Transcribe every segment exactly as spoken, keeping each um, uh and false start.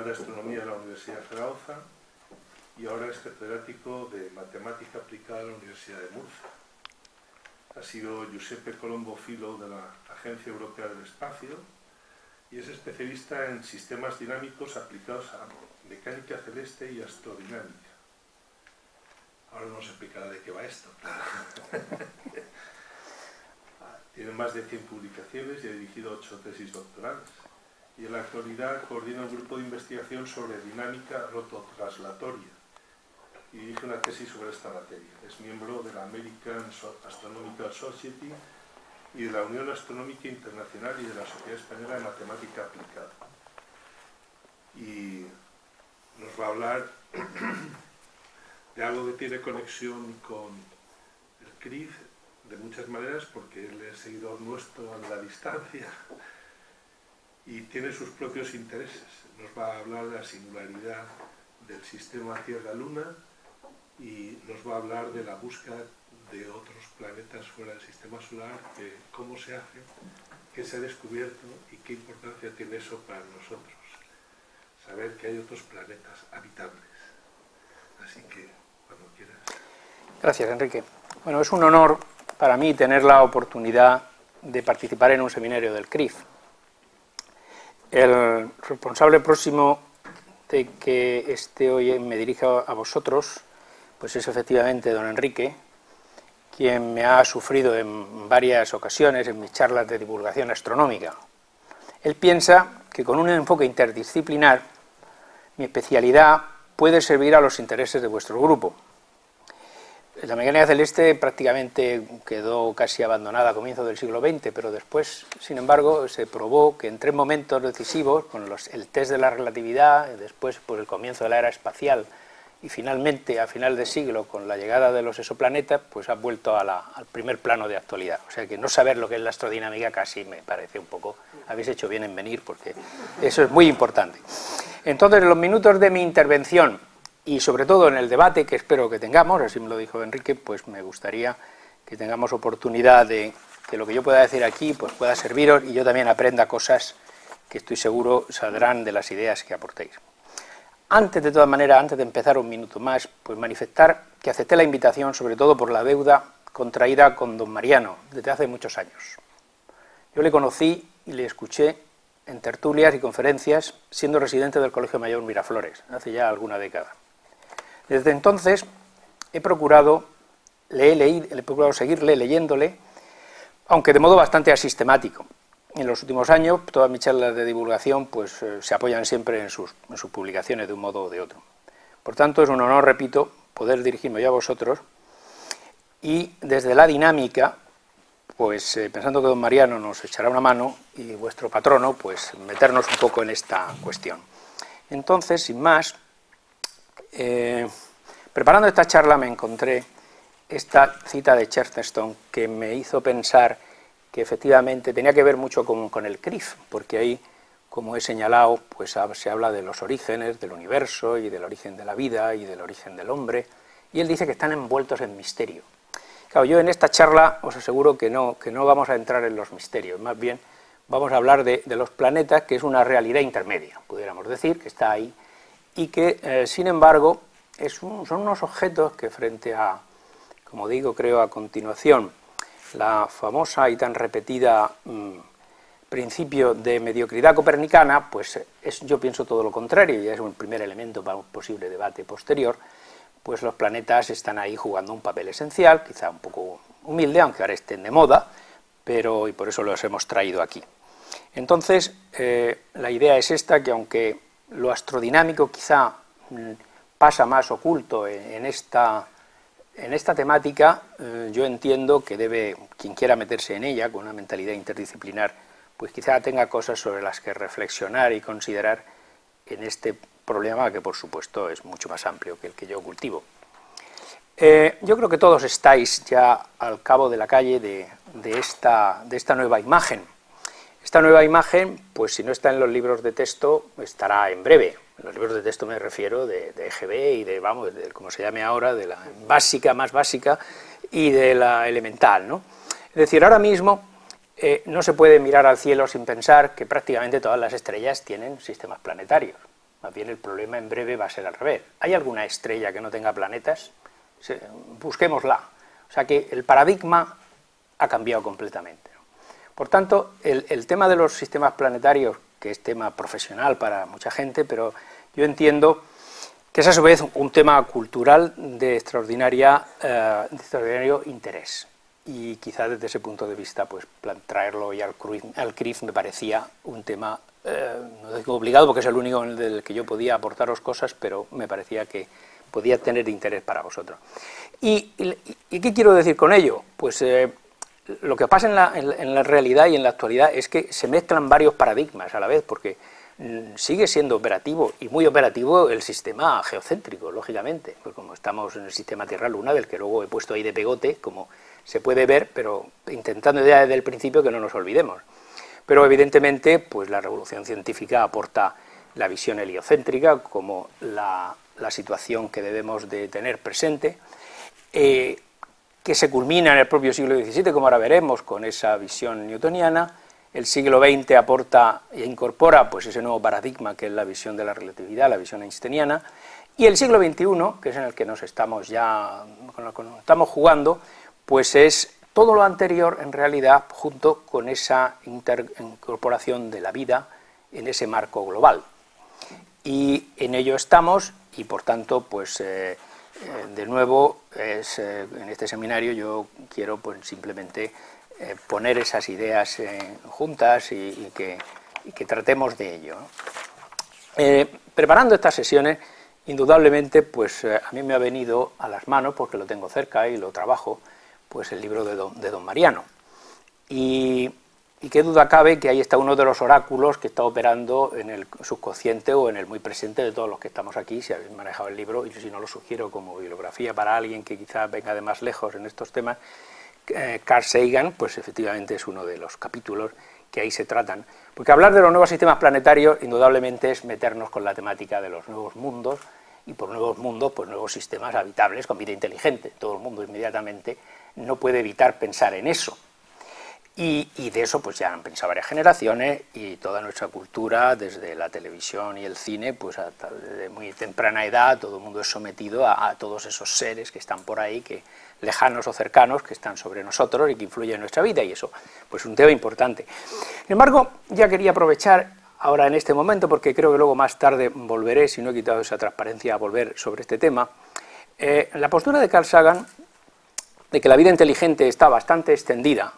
de Astronomía de la Universidad de Zaragoza y ahora es catedrático de Matemática Aplicada de la Universidad de Murcia. Ha sido Giuseppe Colombo Fellow de la Agencia Europea del Espacio y es especialista en sistemas dinámicos aplicados a mecánica celeste y astrodinámica. Ahora nos explicará de qué va esto. Tiene más de cien publicaciones y ha dirigido ocho tesis doctorales. Y en la actualidad coordina un grupo de investigación sobre dinámica rototranslatoria y dirige una tesis sobre esta materia. Es miembro de la American Astronomical Society y de la Unión Astronómica Internacional y de la Sociedad Española de Matemática Aplicada. Y nos va a hablar de algo que tiene conexión con el C R I F de muchas maneras, porque él es seguidor nuestro a la distancia y tiene sus propios intereses. Nos va a hablar de la singularidad del sistema Tierra-Luna y nos va a hablar de la búsqueda de otros planetas fuera del sistema solar, de cómo se hace, qué se ha descubierto y qué importancia tiene eso para nosotros. Saber que hay otros planetas habitables. Así que, cuando quieras. Gracias, Enrique. Bueno, es un honor para mí tener la oportunidad de participar en un seminario del C R I F. El responsable próximo de que este hoy me dirija a vosotros, pues es efectivamente don Enrique, quien me ha sufrido en varias ocasiones en mis charlas de divulgación astronómica. Él piensa que con un enfoque interdisciplinar mi especialidad puede servir a los intereses de vuestro grupo. La mecánica celeste prácticamente quedó casi abandonada a comienzos del siglo veinte, pero después, sin embargo, se probó que en tres momentos decisivos, con los, el test de la relatividad, después por el comienzo de la era espacial y finalmente a final de siglo con la llegada de los exoplanetas, pues ha vuelto a la, al primer plano de actualidad. O sea que no saber lo que es la astrodinámica casi me parece un poco, habéis hecho bien en venir porque eso es muy importante. Entonces, en los minutos de mi intervención y sobre todo en el debate que espero que tengamos, así me lo dijo Enrique, pues me gustaría que tengamos oportunidad de que lo que yo pueda decir aquí pues pueda serviros y yo también aprenda cosas que estoy seguro saldrán de las ideas que aportéis. Antes, de todas maneras, antes de empezar un minuto más, pues manifestar que acepté la invitación, sobre todo por la deuda contraída con don Mariano desde hace muchos años. Yo le conocí y le escuché en tertulias y conferencias, siendo residente del Colegio Mayor Miraflores, hace ya alguna década. Desde entonces he procurado, le he leído, he procurado seguirle leyéndole, aunque de modo bastante asistemático. En los últimos años, todas mis charlas de divulgación pues, eh, se apoyan siempre en sus, en sus publicaciones de un modo o de otro. Por tanto, es un honor, repito, poder dirigirme yo a vosotros y desde la dinámica, pues eh, pensando que don Mariano nos echará una mano y vuestro patrono, pues meternos un poco en esta cuestión. Entonces, sin más, eh, preparando esta charla me encontré esta cita de Chesterton que me hizo pensar que efectivamente tenía que ver mucho con, con el C R I F, porque ahí, como he señalado, pues se habla de los orígenes del universo y del origen de la vida y del origen del hombre, y él dice que están envueltos en misterio. Claro, yo en esta charla os aseguro que no, que no vamos a entrar en los misterios, más bien vamos a hablar de, de los planetas, que es una realidad intermedia, pudiéramos decir, que está ahí, y que, eh, sin embargo, es un, son unos objetos que frente a, como digo, creo a continuación, la famosa y tan repetida mmm, principio de mediocridad copernicana, pues es, yo pienso todo lo contrario, y es un primer elemento para un posible debate posterior, pues los planetas están ahí jugando un papel esencial, quizá un poco humilde, aunque ahora estén de moda, pero y por eso los hemos traído aquí. Entonces, eh, la idea es esta, que aunque lo astrodinámico quizá mmm, pasa más oculto en, en esta... En esta temática eh, yo entiendo que debe, quien quiera meterse en ella con una mentalidad interdisciplinar, pues quizá tenga cosas sobre las que reflexionar y considerar en este problema que por supuesto es mucho más amplio que el que yo cultivo. Eh, yo creo que todos estáis ya al cabo de la calle de, de, esta, de esta nueva imagen. Esta nueva imagen, pues si no está en los libros de texto, estará en breve. En los libros de texto me refiero de, de E G B y de, vamos, de, como se llame ahora, de la básica, más básica, y de la elemental, ¿no? Es decir, ahora mismo eh, no se puede mirar al cielo sin pensar que prácticamente todas las estrellas tienen sistemas planetarios. Más bien el problema en breve va a ser al revés. ¿Hay alguna estrella que no tenga planetas? Busquémosla. O sea que el paradigma ha cambiado completamente. Por tanto, el, el tema de los sistemas planetarios, que es tema profesional para mucha gente, pero yo entiendo que es a su vez un tema cultural de, extraordinaria, eh, de extraordinario interés. Y quizá desde ese punto de vista, pues traerlo hoy al, al C R I F me parecía un tema, eh, no digo obligado porque es el único en el que yo podía aportaros cosas, pero me parecía que podía tener interés para vosotros. ¿Y, y, y qué quiero decir con ello? Pues eh, lo que pasa en la, en, en la realidad y en la actualidad es que se mezclan varios paradigmas a la vez, porque mm, sigue siendo operativo, y muy operativo, el sistema geocéntrico, lógicamente, pues como estamos en el sistema Tierra-Luna, del que luego he puesto ahí de pegote, como se puede ver, pero intentando ya desde el principio que no nos olvidemos. Pero evidentemente, pues la revolución científica aporta la visión heliocéntrica como la, la situación que debemos de tener presente, eh, que se culmina en el propio siglo diecisiete, como ahora veremos, con esa visión newtoniana. El siglo veinte aporta e incorpora pues, ese nuevo paradigma que es la visión de la relatividad, la visión einsteiniana, y el siglo veintiuno, que es en el que nos estamos ya con lo que nos estamos jugando, pues es todo lo anterior en realidad junto con esa incorporación de la vida en ese marco global. Y en ello estamos y por tanto pues eh, eh, de nuevo es, eh, en este seminario yo quiero pues simplemente eh, poner esas ideas eh, juntas y, y, que, y que tratemos de ello, ¿no? Eh, preparando estas sesiones indudablemente pues eh, a mí me ha venido a las manos, porque lo tengo cerca y lo trabajo, pues el libro de don, de don Mariano. Y, y qué duda cabe que ahí está uno de los oráculos que está operando en el subconsciente o en el muy presente de todos los que estamos aquí, si habéis manejado el libro, y si no lo sugiero como bibliografía para alguien que quizá venga de más lejos en estos temas. eh, Carl Sagan, pues efectivamente es uno de los capítulos que ahí se tratan, porque hablar de los nuevos sistemas planetarios indudablemente es meternos con la temática de los nuevos mundos, y por nuevos mundos, pues nuevos sistemas habitables con vida inteligente. Todo el mundo inmediatamente no puede evitar pensar en eso. Y, y de eso pues ya han pensado varias generaciones, y toda nuestra cultura, desde la televisión y el cine, pues hasta desde muy temprana edad, todo el mundo es sometido a, a todos esos seres que están por ahí, que lejanos o cercanos, que están sobre nosotros y que influyen en nuestra vida, y eso pues es un tema importante. Sin embargo, ya quería aprovechar ahora en este momento, porque creo que luego más tarde volveré, si no he quitado esa transparencia, a volver sobre este tema, eh, la postura de Carl Sagan de que la vida inteligente está bastante extendida,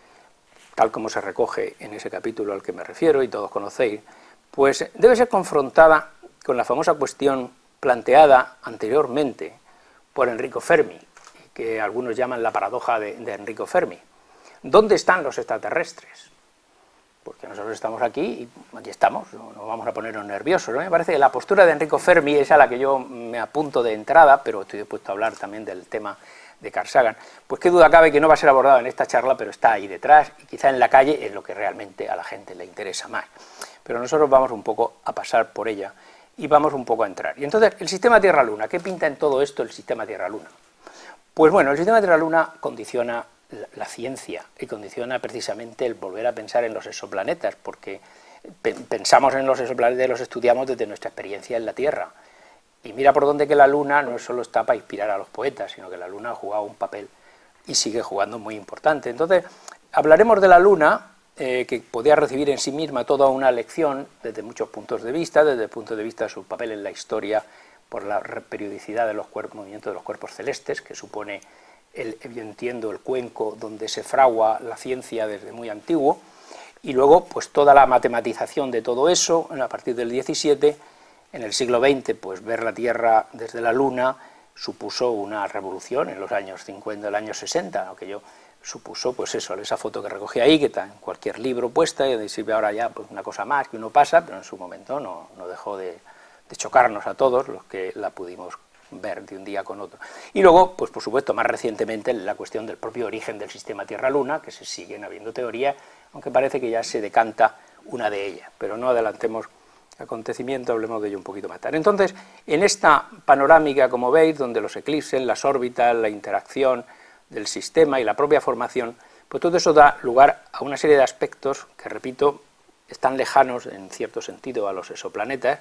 tal como se recoge en ese capítulo al que me refiero y todos conocéis, pues debe ser confrontada con la famosa cuestión planteada anteriormente por Enrico Fermi, que algunos llaman la paradoja de, de Enrico Fermi. ¿Dónde están los extraterrestres? Porque nosotros estamos aquí y aquí estamos, no, no vamos a ponernos nerviosos, ¿no? Me parece que la postura de Enrico Fermi es a la que yo me apunto de entrada, pero estoy dispuesto a hablar también del tema de Carl Sagan, pues qué duda cabe que no va a ser abordado en esta charla, pero está ahí detrás, y quizá en la calle es lo que realmente a la gente le interesa más. Pero nosotros vamos un poco a pasar por ella y vamos un poco a entrar. Y entonces, el sistema Tierra-Luna, ¿qué pinta en todo esto el sistema Tierra-Luna? Pues bueno, el sistema Tierra-Luna condiciona la, la ciencia y condiciona precisamente el volver a pensar en los exoplanetas, porque pe pensamos en los exoplanetas y los estudiamos desde nuestra experiencia en la Tierra. Y mira por dónde que la Luna no solo está para inspirar a los poetas, sino que la Luna ha jugado un papel y sigue jugando muy importante. Entonces, hablaremos de la Luna, eh, que podía recibir en sí misma toda una lección desde muchos puntos de vista, desde el punto de vista de su papel en la historia, por la periodicidad de los cuerpos, movimientos de los cuerpos celestes, que supone, el, yo entiendo, el cuenco donde se fragua la ciencia desde muy antiguo, y luego pues toda la matematización de todo eso a partir del diecisiete. En el siglo veinte, pues ver la Tierra desde la Luna supuso una revolución en los años cincuenta, el año sesenta, ¿no? Que yo supuso, pues eso, esa foto que recogí ahí, que está en cualquier libro puesta, y sirve ahora ya pues una cosa más que uno pasa, pero en su momento no, no dejó de, de chocarnos a todos los que la pudimos ver de un día con otro. Y luego, pues por supuesto, más recientemente, la cuestión del propio origen del sistema Tierra-Luna, que se siguen habiendo teorías, aunque parece que ya se decanta una de ellas, pero no adelantemos acontecimiento, hablemos de ello un poquito más tarde. Entonces, en esta panorámica, como veis, donde los eclipses, las órbitas, la interacción del sistema y la propia formación, pues todo eso da lugar a una serie de aspectos que, repito, están lejanos en cierto sentido a los exoplanetas,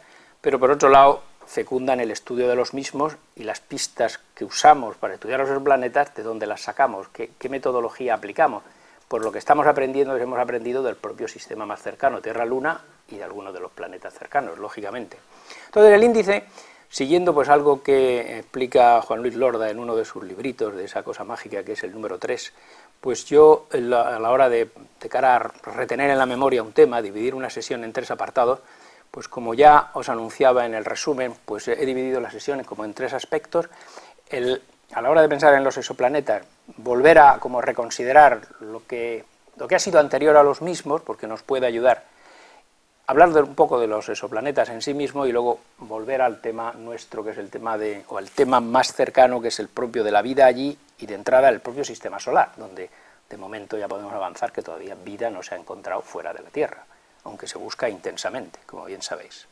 pero por otro lado fecundan el estudio de los mismos y las pistas que usamos para estudiar los exoplanetas, de dónde las sacamos, qué, qué metodología aplicamos. Pues lo que estamos aprendiendo es hemos aprendido del propio sistema más cercano, Tierra-Luna, y de algunos de los planetas cercanos, lógicamente. Entonces el índice, siguiendo pues algo que explica Juan Luis Lorda en uno de sus libritos, de esa cosa mágica que es el número tres, pues yo a la hora de, de cara a retener en la memoria un tema, dividir una sesión en tres apartados, pues como ya os anunciaba en el resumen, pues he dividido las sesiones como en tres aspectos. El, a la hora de pensar en los exoplanetas, volver a como reconsiderar lo que, lo que ha sido anterior a los mismos, porque nos puede ayudar a hablar de, un poco de los exoplanetas en sí mismos, y luego volver al tema nuestro, que es el tema de, o el tema más cercano, que es el propio de la vida allí, y de entrada el propio sistema solar, donde de momento ya podemos avanzar que todavía vida no se ha encontrado fuera de la Tierra, aunque se busca intensamente, como bien sabéis.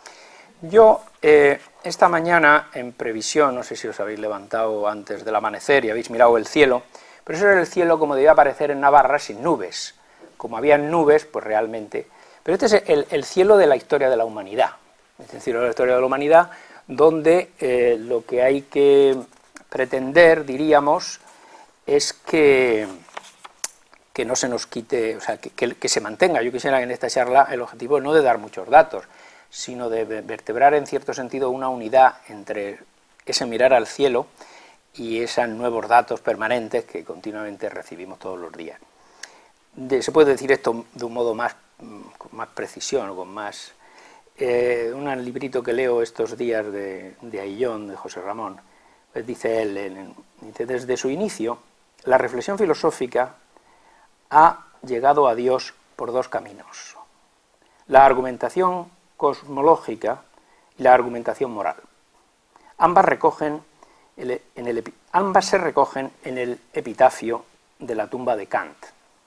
Yo, eh, esta mañana, en previsión, no sé si os habéis levantado antes del amanecer y habéis mirado el cielo, pero eso era el cielo como debía aparecer en Navarra, sin nubes. Como había nubes, pues realmente... Pero este es el, el cielo de la historia de la humanidad, es el cielo de la historia de la humanidad, donde eh, lo que hay que pretender, diríamos, es que... que no se nos quite, o sea, que, que, que se mantenga. Yo quisiera en esta charla el objetivo no de dar muchos datos, sino de vertebrar en cierto sentido una unidad entre ese mirar al cielo y esos nuevos datos permanentes que continuamente recibimos todos los días. De, se puede decir esto de un modo más, con más precisión, o con más... Eh, un librito que leo estos días de, de Aillón, de José Ramón, pues dice él, en, dice, desde su inicio, la reflexión filosófica ha llegado a Dios por dos caminos: la argumentación cosmológica y la argumentación moral. Ambas, recogen el, en el, ambas se recogen en el epitafio de la tumba de Kant,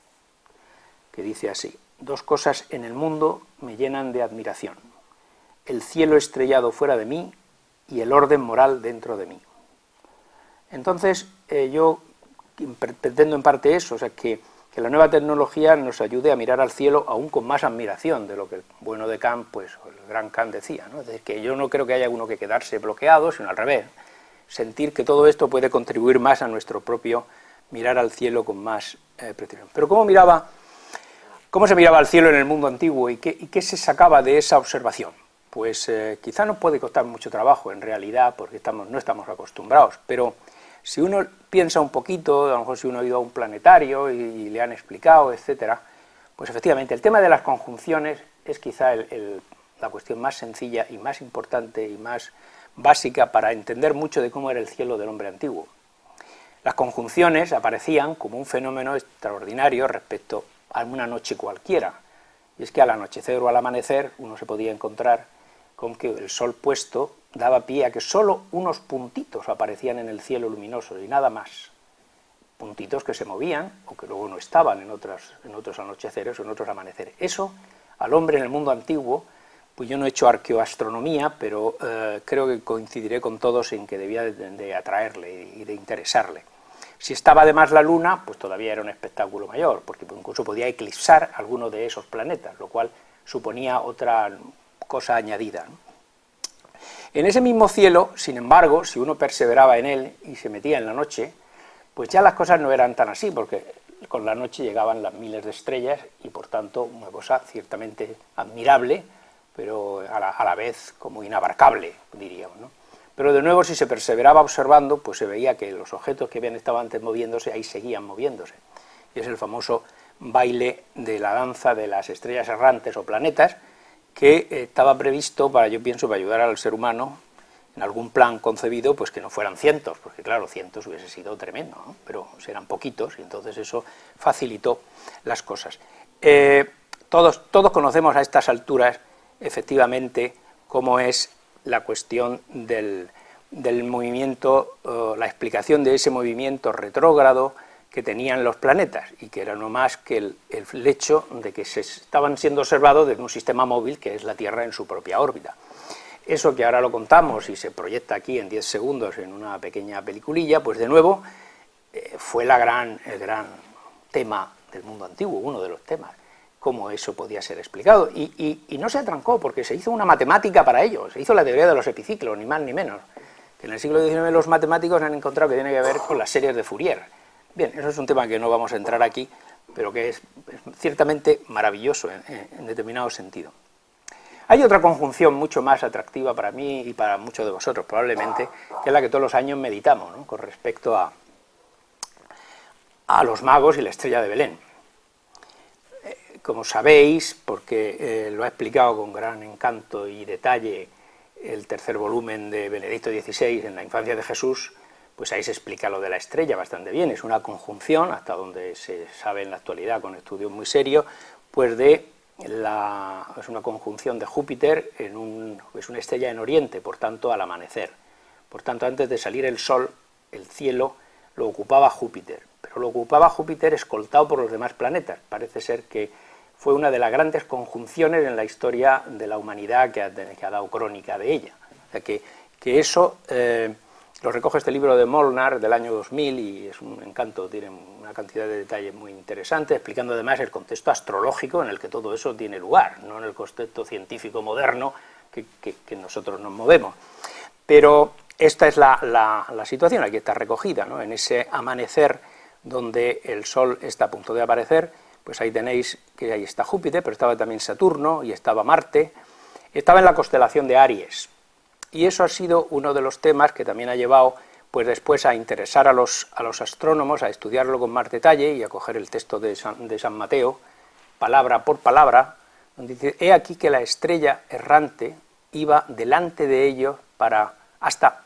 que dice así: dos cosas en el mundo me llenan de admiración, el cielo estrellado fuera de mí y el orden moral dentro de mí. Entonces, eh, yo pretendo en parte eso, o sea, que que la nueva tecnología nos ayude a mirar al cielo aún con más admiración de lo que el bueno de Kant, pues el gran Kant decía, ¿no? Es decir, que yo no creo que haya uno que quedarse bloqueado, sino al revés, sentir que todo esto puede contribuir más a nuestro propio mirar al cielo con más eh, precisión. Pero ¿cómo miraba, cómo se miraba al cielo en el mundo antiguo y qué, y qué se sacaba de esa observación? Pues eh, quizá nos puede costar mucho trabajo en realidad, porque estamos, no estamos acostumbrados, pero si uno piensa un poquito, a lo mejor si uno ha ido a un planetario y, y le han explicado, etcétera, pues efectivamente el tema de las conjunciones es quizá el, el, la cuestión más sencilla y más importante y más básica para entender mucho de cómo era el cielo del hombre antiguo. Las conjunciones aparecían como un fenómeno extraordinario respecto a una noche cualquiera, y es que al anochecer o al amanecer uno se podía encontrar con que el sol puesto daba pie a que solo unos puntitos aparecían en el cielo luminoso y nada más. Puntitos que se movían o que luego no estaban en, otras, en otros anocheceres o en otros amaneceres. Eso, al hombre en el mundo antiguo, pues yo no he hecho arqueoastronomía, pero eh, creo que coincidiré con todos en que debía de, de atraerle y de interesarle. Si estaba además la luna, pues todavía era un espectáculo mayor, porque incluso podía eclipsar alguno de esos planetas, lo cual suponía otra cosa añadida, ¿no? En ese mismo cielo, sin embargo, si uno perseveraba en él y se metía en la noche, pues ya las cosas no eran tan así, porque con la noche llegaban las miles de estrellas y por tanto una cosa ciertamente admirable, pero a la, a la vez como inabarcable, diríamos, ¿no? Pero de nuevo, si se perseveraba observando, pues se veía que los objetos que habían estado antes moviéndose, ahí seguían moviéndose. Y es el famoso baile de la danza de las estrellas errantes o planetas, que estaba previsto para, yo pienso, para ayudar al ser humano en algún plan concebido, pues que no fueran cientos, porque claro, cientos hubiese sido tremendo, ¿no? Pero eran poquitos y entonces eso facilitó las cosas. Eh, todos, todos conocemos a estas alturas, efectivamente, cómo es la cuestión del, del movimiento, uh, la explicación de ese movimiento retrógrado que tenían los planetas, y que era no más que el, el hecho de que se estaban siendo observados desde un sistema móvil que es la Tierra en su propia órbita. Eso que ahora lo contamos y se proyecta aquí en diez segundos en una pequeña peliculilla, pues de nuevo eh, fue la gran, el gran tema del mundo antiguo, uno de los temas, cómo eso podía ser explicado, y, y, y no se atrancó, porque se hizo una matemática para ello, se hizo la teoría de los epiciclos, ni más ni menos, que en el siglo diecinueve los matemáticos han encontrado que tiene que ver con las series de Fourier. Bien, eso es un tema que no vamos a entrar aquí, pero que es, es ciertamente maravilloso en, en determinado sentido. Hay otra conjunción mucho más atractiva para mí y para muchos de vosotros, probablemente, que es la que todos los años meditamos, ¿no?, con respecto a, a los magos y la estrella de Belén. Como sabéis, porque eh, lo ha explicado con gran encanto y detalle el tercer volumen de Benedicto dieciséis, en la infancia de Jesús, pues ahí se explica lo de la estrella bastante bien. Es una conjunción, hasta donde se sabe en la actualidad con estudios muy serios, pues de la, es una conjunción de Júpiter, en un, es una estrella en Oriente, por tanto al amanecer. Por tanto, antes de salir el sol, el cielo lo ocupaba Júpiter, pero lo ocupaba Júpiter escoltado por los demás planetas. Parece ser que fue una de las grandes conjunciones en la historia de la humanidad que ha, que ha dado crónica de ella. O sea que, que eso eh, lo recoge este libro de Molnar del año dos mil y es un encanto, tiene una cantidad de detalles muy interesantes, explicando además el contexto astrológico en el que todo eso tiene lugar, no en el contexto científico moderno que, que, que nosotros nos movemos. Pero esta es la, la, la situación, aquí está recogida, ¿no?, en ese amanecer donde el sol está a punto de aparecer. Pues ahí tenéis que ahí está Júpiter, pero estaba también Saturno y estaba Marte, estaba en la constelación de Aries. Y eso ha sido uno de los temas que también ha llevado pues después a interesar a los, a los astrónomos, a estudiarlo con más detalle y a coger el texto de San, de San Mateo, palabra por palabra, donde dice: he aquí que la estrella errante iba delante de ellos para hasta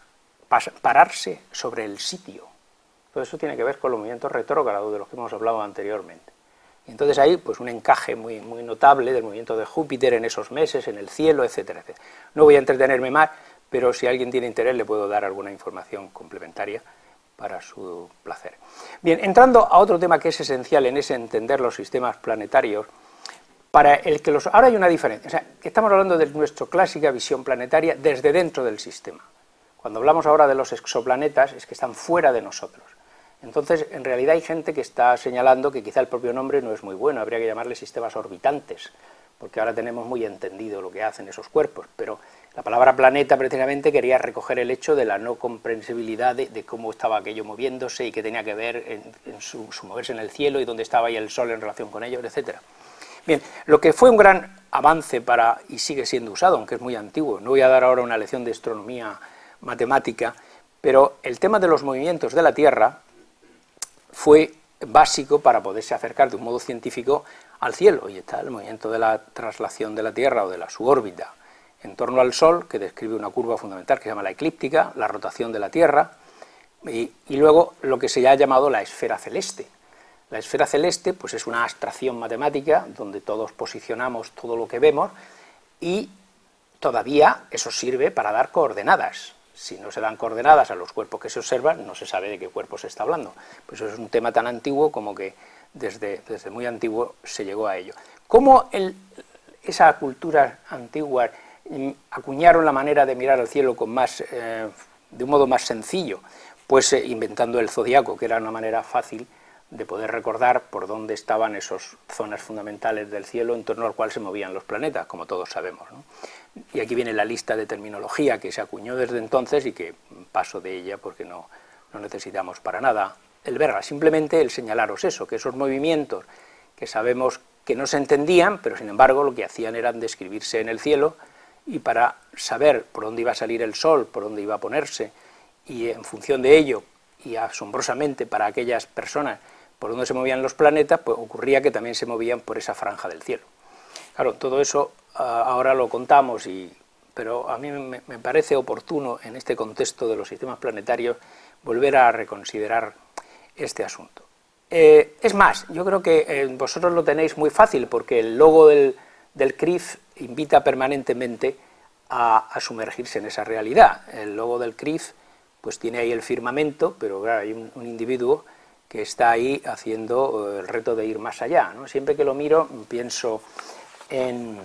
pararse sobre el sitio. Todo eso tiene que ver con los movimientos retrógrados de los que hemos hablado anteriormente. Y entonces ahí pues un encaje muy, muy notable del movimiento de Júpiter en esos meses, en el cielo, etcétera, etcétera. No voy a entretenerme más, pero si alguien tiene interés le puedo dar alguna información complementaria para su placer. Bien, entrando a otro tema que es esencial en ese entender los sistemas planetarios, para el que los... Ahora hay una diferencia, o sea, que estamos hablando de nuestra clásica visión planetaria desde dentro del sistema. Cuando hablamos ahora de los exoplanetas es que están fuera de nosotros. Entonces, en realidad hay gente que está señalando que quizá el propio nombre no es muy bueno, habría que llamarle sistemas orbitantes, porque ahora tenemos muy entendido lo que hacen esos cuerpos, pero la palabra planeta precisamente quería recoger el hecho de la no comprensibilidad de, de cómo estaba aquello moviéndose y que tenía que ver en, en su, su moverse en el cielo y dónde estaba ahí el sol en relación con ellos, etcétera. Bien, lo que fue un gran avance para, y sigue siendo usado, aunque es muy antiguo, no voy a dar ahora una lección de astronomía matemática, pero el tema de los movimientos de la Tierra fue básico para poderse acercar de un modo científico al cielo, y está el movimiento de la traslación de la Tierra o de la su órbita en torno al Sol, que describe una curva fundamental que se llama la eclíptica, la rotación de la Tierra, y, y luego lo que se ha llamado la esfera celeste. La esfera celeste pues es una abstracción matemática donde todos posicionamos todo lo que vemos y todavía eso sirve para dar coordenadas. Si no se dan coordenadas a los cuerpos que se observan, no se sabe de qué cuerpo se está hablando. Pues eso es un tema tan antiguo como que desde, desde muy antiguo se llegó a ello. ¿Cómo el, esa cultura antigua acuñaron la manera de mirar al cielo con más, eh, de un modo más sencillo? Pues eh, inventando el zodiaco, que era una manera fácil de poder recordar por dónde estaban esas zonas fundamentales del cielo en torno al cual se movían los planetas, como todos sabemos, ¿no? Y aquí viene la lista de terminología que se acuñó desde entonces y que paso de ella porque no, no necesitamos para nada el verla, simplemente el señalaros eso, que esos movimientos que sabemos que no se entendían, pero sin embargo lo que hacían era describirse en el cielo, y para saber por dónde iba a salir el sol, por dónde iba a ponerse, y en función de ello, y asombrosamente para aquellas personas por donde se movían los planetas, pues ocurría que también se movían por esa franja del cielo. Claro, todo eso uh, ahora lo contamos, y, pero a mí me, me parece oportuno en este contexto de los sistemas planetarios volver a reconsiderar este asunto. Eh, es más, yo creo que eh, vosotros lo tenéis muy fácil, porque el logo del, del C R I F invita permanentemente a, a sumergirse en esa realidad. El logo del C R I F pues tiene ahí el firmamento, pero claro, hay un, un individuo que está ahí haciendo el reto de ir más allá, ¿no? Siempre que lo miro pienso en,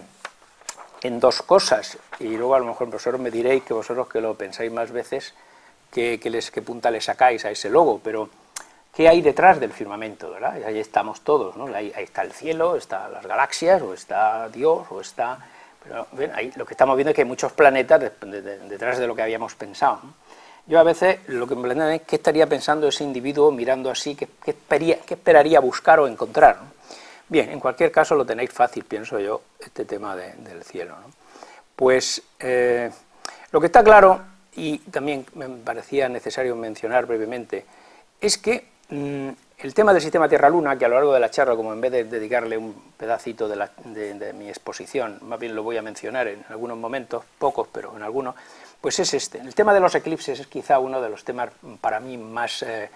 en dos cosas, y luego a lo mejor vosotros me diréis, que vosotros que lo pensáis más veces, qué, qué, les, qué punta le sacáis a ese logo, pero qué hay detrás del firmamento, ¿verdad? Ahí estamos todos, ¿no? Ahí, ahí está el cielo, están las galaxias, o está Dios, o está... Pero ven, ahí lo que estamos viendo es que hay muchos planetas de, de, de, detrás de lo que habíamos pensado, ¿no? Yo a veces lo que me planteo es qué estaría pensando ese individuo mirando así, qué, qué, esperaría, qué esperaría buscar o encontrar, ¿no? Bien, en cualquier caso lo tenéis fácil, pienso yo, este tema de, del cielo, ¿no? Pues eh, lo que está claro, y también me parecía necesario mencionar brevemente, es que mmm, el tema del sistema Tierra-Luna, que a lo largo de la charla, como en vez de dedicarle un pedacito de, la, de, de mi exposición, más bien lo voy a mencionar en algunos momentos, pocos, pero en algunos, pues es este. El tema de los eclipses es quizá uno de los temas para mí más, eh,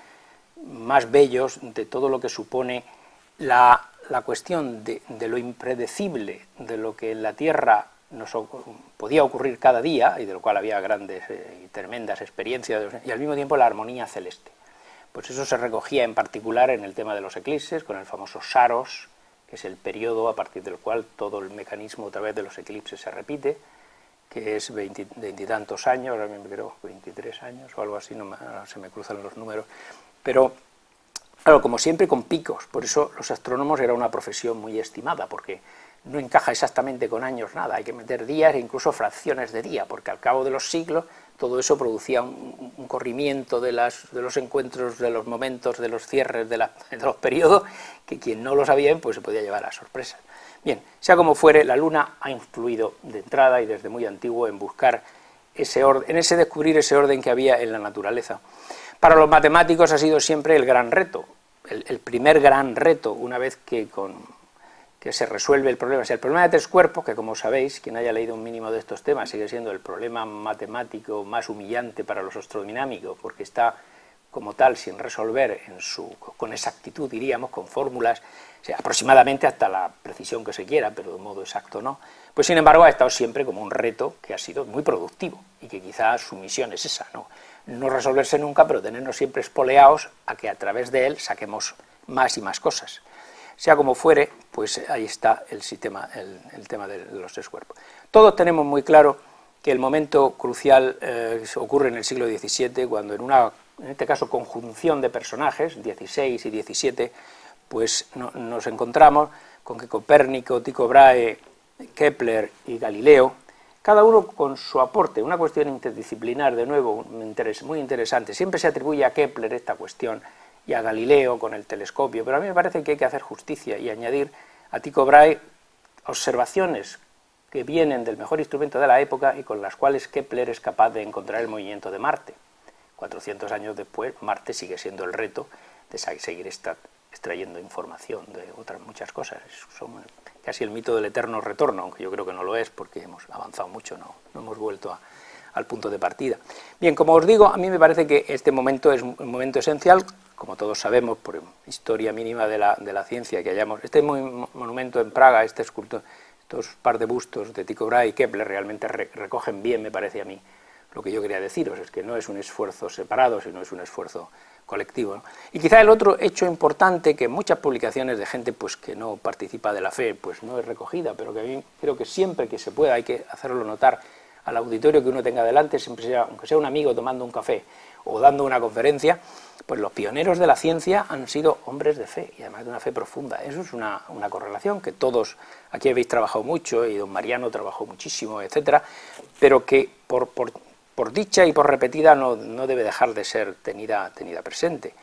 más bellos de todo lo que supone la, la cuestión de, de lo impredecible, de lo que en la Tierra nos podía ocurrir cada día, y de lo cual había grandes y eh, tremendas experiencias, y al mismo tiempo la armonía celeste. Pues eso se recogía en particular en el tema de los eclipses, con el famoso Saros, que es el periodo a partir del cual todo el mecanismo a través de los eclipses se repite, que es veintitantos años, ahora mismo creo veintitrés años o algo así, no me, se me cruzan los números, pero claro, como siempre con picos, por eso los astrónomos era una profesión muy estimada, porque no encaja exactamente con años nada, hay que meter días e incluso fracciones de día, porque al cabo de los siglos todo eso producía un, un corrimiento de, las, de los encuentros, de los momentos, de los cierres, de, la, de los periodos, que quien no lo sabía pues se podía llevar a sorpresas. Bien, sea como fuere, la Luna ha influido de entrada y desde muy antiguo en buscar ese orden, en ese descubrir ese orden que había en la naturaleza. Para los matemáticos ha sido siempre el gran reto, el, el primer gran reto, una vez que, con, que se resuelve el problema. O sea, el problema de tres cuerpos, que como sabéis, quien haya leído un mínimo de estos temas, sigue siendo el problema matemático más humillante para los astrodinámicos, porque está como tal sin resolver en su, con exactitud, diríamos, con fórmulas, o sea, aproximadamente hasta la precisión que se quiera, pero de modo exacto no. Pues sin embargo ha estado siempre como un reto que ha sido muy productivo y que quizás su misión es esa, ¿no? No resolverse nunca, pero tenernos siempre espoleados a que a través de él saquemos más y más cosas. Sea como fuere, pues ahí está el, sistema, el, el tema de los tres cuerpos. Todos tenemos muy claro que el momento crucial eh, ocurre en el siglo diecisiete, cuando en una, en este caso, conjunción de personajes, dieciséis y diecisiete, pues no, nos encontramos con que Copérnico, Tycho Brahe, Kepler y Galileo, cada uno con su aporte, una cuestión interdisciplinar, de nuevo, muy interesante. Siempre se atribuye a Kepler esta cuestión y a Galileo con el telescopio, pero a mí me parece que hay que hacer justicia y añadir a Tycho Brahe observaciones que vienen del mejor instrumento de la época y con las cuales Kepler es capaz de encontrar el movimiento de Marte. cuatrocientos años después, Marte sigue siendo el reto de seguir esta, extrayendo información de otras muchas cosas. Son casi el mito del eterno retorno, aunque yo creo que no lo es, porque hemos avanzado mucho, no, no hemos vuelto a, al punto de partida. Bien, como os digo, a mí me parece que este momento es un momento esencial, como todos sabemos, por historia mínima de la, de la ciencia que hayamos. Este monumento en Praga, este escultor, estos par de bustos de Tycho Brahe y Kepler realmente re, recogen bien, me parece a mí, lo que yo quería deciros, es que no es un esfuerzo separado, sino es un esfuerzo colectivo, ¿no? Y quizá el otro hecho importante, que en muchas publicaciones de gente pues, que no participa de la fe, pues no es recogida, pero que a mí creo que siempre que se pueda hay que hacerlo notar al auditorio que uno tenga delante, siempre sea, aunque sea un amigo tomando un café o dando una conferencia, pues los pioneros de la ciencia han sido hombres de fe, y además de una fe profunda. Eso es una, una correlación que todos aquí habéis trabajado mucho, y don Mariano trabajó muchísimo, etcétera, pero que por, por, por dicha y por repetida no, no debe dejar de ser tenida, tenida presente.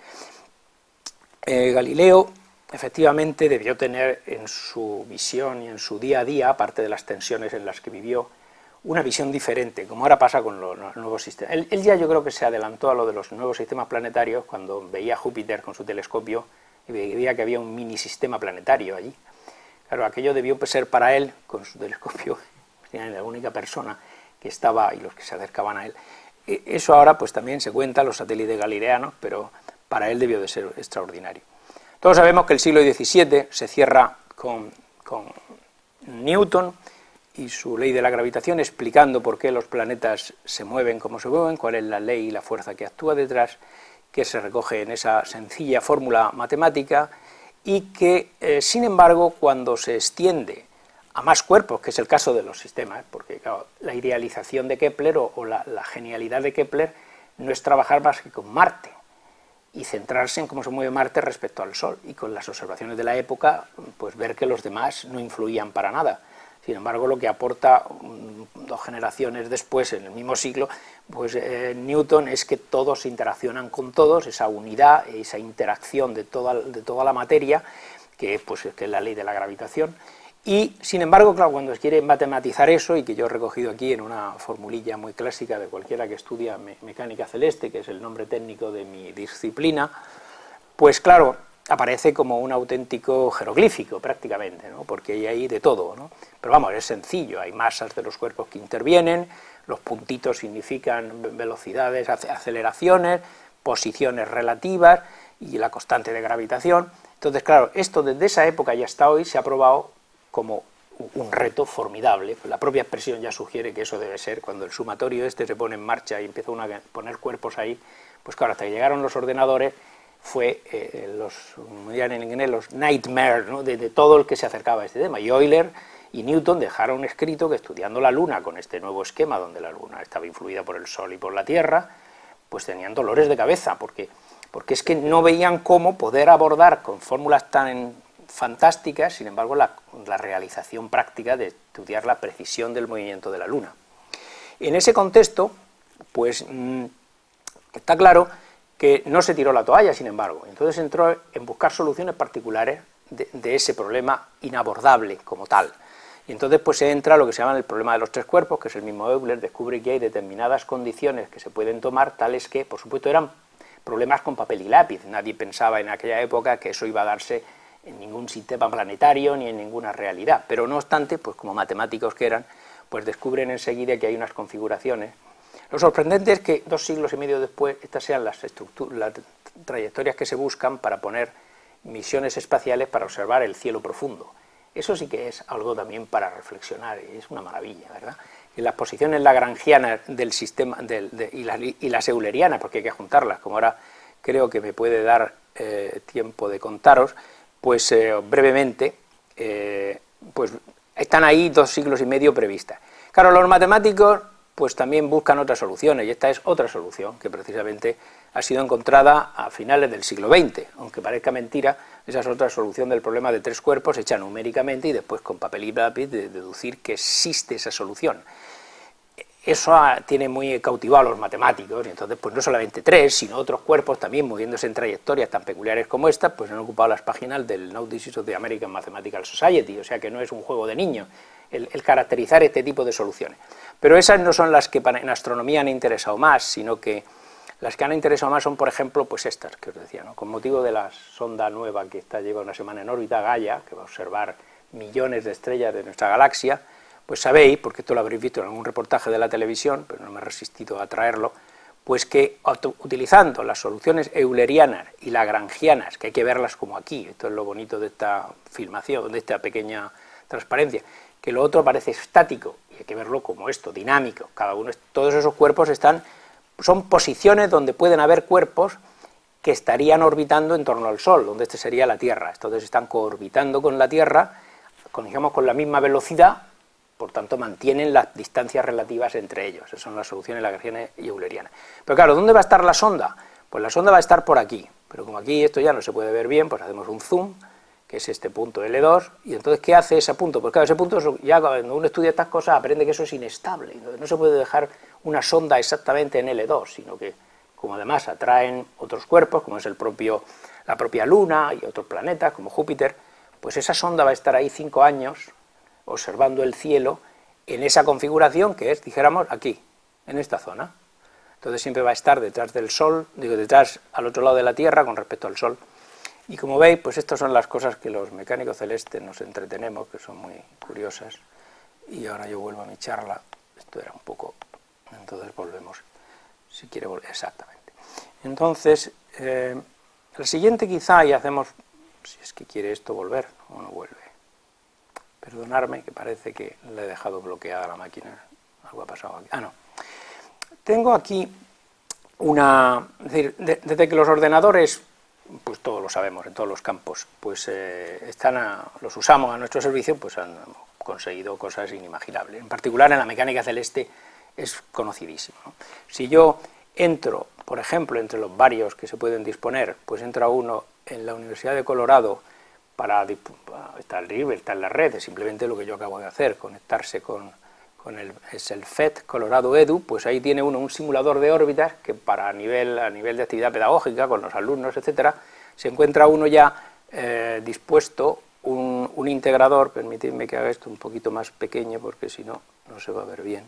Eh, Galileo efectivamente debió tener en su visión y en su día a día, aparte de las tensiones en las que vivió, una visión diferente, como ahora pasa con los, los nuevos sistemas. Él, él ya yo creo que se adelantó a lo de los nuevos sistemas planetarios cuando veía Júpiter con su telescopio y veía que había un mini sistema planetario allí. Claro, aquello debió ser para él, con su telescopio, era la única persona que estaba y los que se acercaban a él. Eso ahora pues también se cuenta, los satélites galileanos, pero para él debió de ser extraordinario. Todos sabemos que el siglo diecisiete se cierra con, con Newton y su ley de la gravitación, explicando por qué los planetas se mueven como se mueven, cuál es la ley y la fuerza que actúa detrás, que se recoge en esa sencilla fórmula matemática, y que, eh, sin embargo, cuando se extiende a más cuerpos, que es el caso de los sistemas, porque claro, la idealización de Kepler o, o la, la genialidad de Kepler no es trabajar más que con Marte, y centrarse en cómo se mueve Marte respecto al Sol, y con las observaciones de la época, pues ver que los demás no influían para nada. Sin embargo, lo que aporta um, dos generaciones después, en el mismo siglo, pues eh, Newton, es que todos interaccionan con todos, esa unidad, esa interacción de toda, de toda la materia, que, pues, que es la ley de la gravitación. Y, sin embargo, claro, cuando se quiere matematizar eso, y que yo he recogido aquí en una formulilla muy clásica de cualquiera que estudia me mecánica celeste, que es el nombre técnico de mi disciplina, pues claro, aparece como un auténtico jeroglífico prácticamente, ¿no? Porque hay ahí de todo, ¿no? Pero vamos, es sencillo, hay masas de los cuerpos que intervienen, los puntitos significan velocidades, aceleraciones, posiciones relativas y la constante de gravitación. Entonces, claro, esto desde esa época y hasta hoy se ha probado como un reto formidable. La propia expresión ya sugiere que eso debe ser, cuando el sumatorio este se pone en marcha y empieza uno a poner cuerpos ahí, pues claro, hasta que llegaron los ordenadores, fue eh, los, como dirían en inglés, los nightmares, ¿no? de, de todo el que se acercaba a este tema. Y Euler y Newton dejaron escrito que estudiando la Luna con este nuevo esquema, donde la Luna estaba influida por el Sol y por la Tierra, pues tenían dolores de cabeza, porque, porque es que no veían cómo poder abordar con fórmulas tan fantásticas, sin embargo, la, la realización práctica de estudiar la precisión del movimiento de la Luna. En ese contexto, pues mmm, está claro que no se tiró la toalla, sin embargo, entonces entró en buscar soluciones particulares de, de ese problema inabordable como tal. Y entonces pues se entra a lo que se llama el problema de los tres cuerpos, que es el mismo Euler, descubre que hay determinadas condiciones que se pueden tomar, tales que, por supuesto, eran problemas con papel y lápiz. Nadie pensaba en aquella época que eso iba a darse en ningún sistema planetario ni en ninguna realidad, pero no obstante, pues como matemáticos que eran, pues descubren enseguida que hay unas configuraciones. Lo sorprendente es que dos siglos y medio después estas sean las, las trayectorias que se buscan para poner misiones espaciales para observar el cielo profundo. Eso sí que es algo también para reflexionar, y es una maravilla, ¿verdad? Y las posiciones lagrangianas del sistema del, de, y, las, y las eulerianas, porque hay que juntarlas, como ahora creo que me puede dar eh, tiempo de contaros, pues eh, brevemente, eh, pues están ahí dos siglos y medio previstas. Claro, los matemáticos pues también buscan otras soluciones, y esta es otra solución que precisamente ha sido encontrada a finales del siglo veinte, aunque parezca mentira, esa es otra solución del problema de tres cuerpos hecha numéricamente y después con papel y lápiz de deducir que existe esa solución. Eso ha, tiene muy cautivado a los matemáticos, y entonces pues no solamente tres, sino otros cuerpos también moviéndose en trayectorias tan peculiares como esta, pues han ocupado las páginas del Notices of the American Mathematical Society, o sea que no es un juego de niños el, el caracterizar este tipo de soluciones. Pero esas no son las que en astronomía han interesado más, sino que las que han interesado más son, por ejemplo, pues estas que os decía, ¿no? Con motivo de la sonda nueva que está lleva una semana en órbita, Gaia, que va a observar millones de estrellas de nuestra galaxia, pues sabéis, porque esto lo habréis visto en algún reportaje de la televisión, pero no me he resistido a traerlo, pues que utilizando las soluciones eulerianas y lagrangianas, que hay que verlas como aquí, esto es lo bonito de esta filmación, de esta pequeña transparencia, que lo otro parece estático, y hay que verlo como esto, dinámico, cada uno, todos esos cuerpos están, son posiciones donde pueden haber cuerpos que estarían orbitando en torno al Sol, donde este sería la Tierra, entonces están coorbitando con la Tierra, con, digamos, con la misma velocidad, por tanto mantienen las distancias relativas entre ellos, esas son las soluciones lagrangianas y eulerianas. Pero claro, ¿dónde va a estar la sonda? Pues la sonda va a estar por aquí, pero como aquí esto ya no se puede ver bien, pues hacemos un zoom, que es este punto L dos, y entonces ¿qué hace ese punto? Pues claro, ese punto, ya cuando uno estudia estas cosas aprende que eso es inestable, entonces no se puede dejar una sonda exactamente en L dos, sino que como además atraen otros cuerpos, como es el propio, la propia Luna y otros planetas, como Júpiter, pues esa sonda va a estar ahí cinco años, observando el cielo en esa configuración que es, dijéramos, aquí, en esta zona. Entonces siempre va a estar detrás del Sol, digo, detrás al otro lado de la Tierra con respecto al Sol. Y como veis, pues estas son las cosas que los mecánicos celestes nos entretenemos, que son muy curiosas. Y ahora yo vuelvo a mi charla, esto era un poco, entonces volvemos, si quiere volver, exactamente. Entonces, eh, el siguiente quizá, y hacemos, si es que quiere esto volver, o no vuelve. Perdonadme, que parece que le he dejado bloqueada la máquina, algo ha pasado aquí. Ah, no. Tengo aquí una, es decir, de, desde que los ordenadores, pues todos lo sabemos, en todos los campos, pues eh, están a, los usamos a nuestro servicio, pues han conseguido cosas inimaginables. En particular en la mecánica celeste es conocidísimo, ¿no? Si yo entro, por ejemplo, entre los varios que se pueden disponer, pues entra uno en la Universidad de Colorado para, está el River, está en la red, es simplemente lo que yo acabo de hacer, conectarse con, con el, es el F E T Colorado Edu, pues ahí tiene uno un simulador de órbitas que para nivel, a nivel de actividad pedagógica, con los alumnos, etcétera, se encuentra uno ya eh, dispuesto, un, un integrador, permitidme que haga esto un poquito más pequeño porque si no, no se va a ver bien,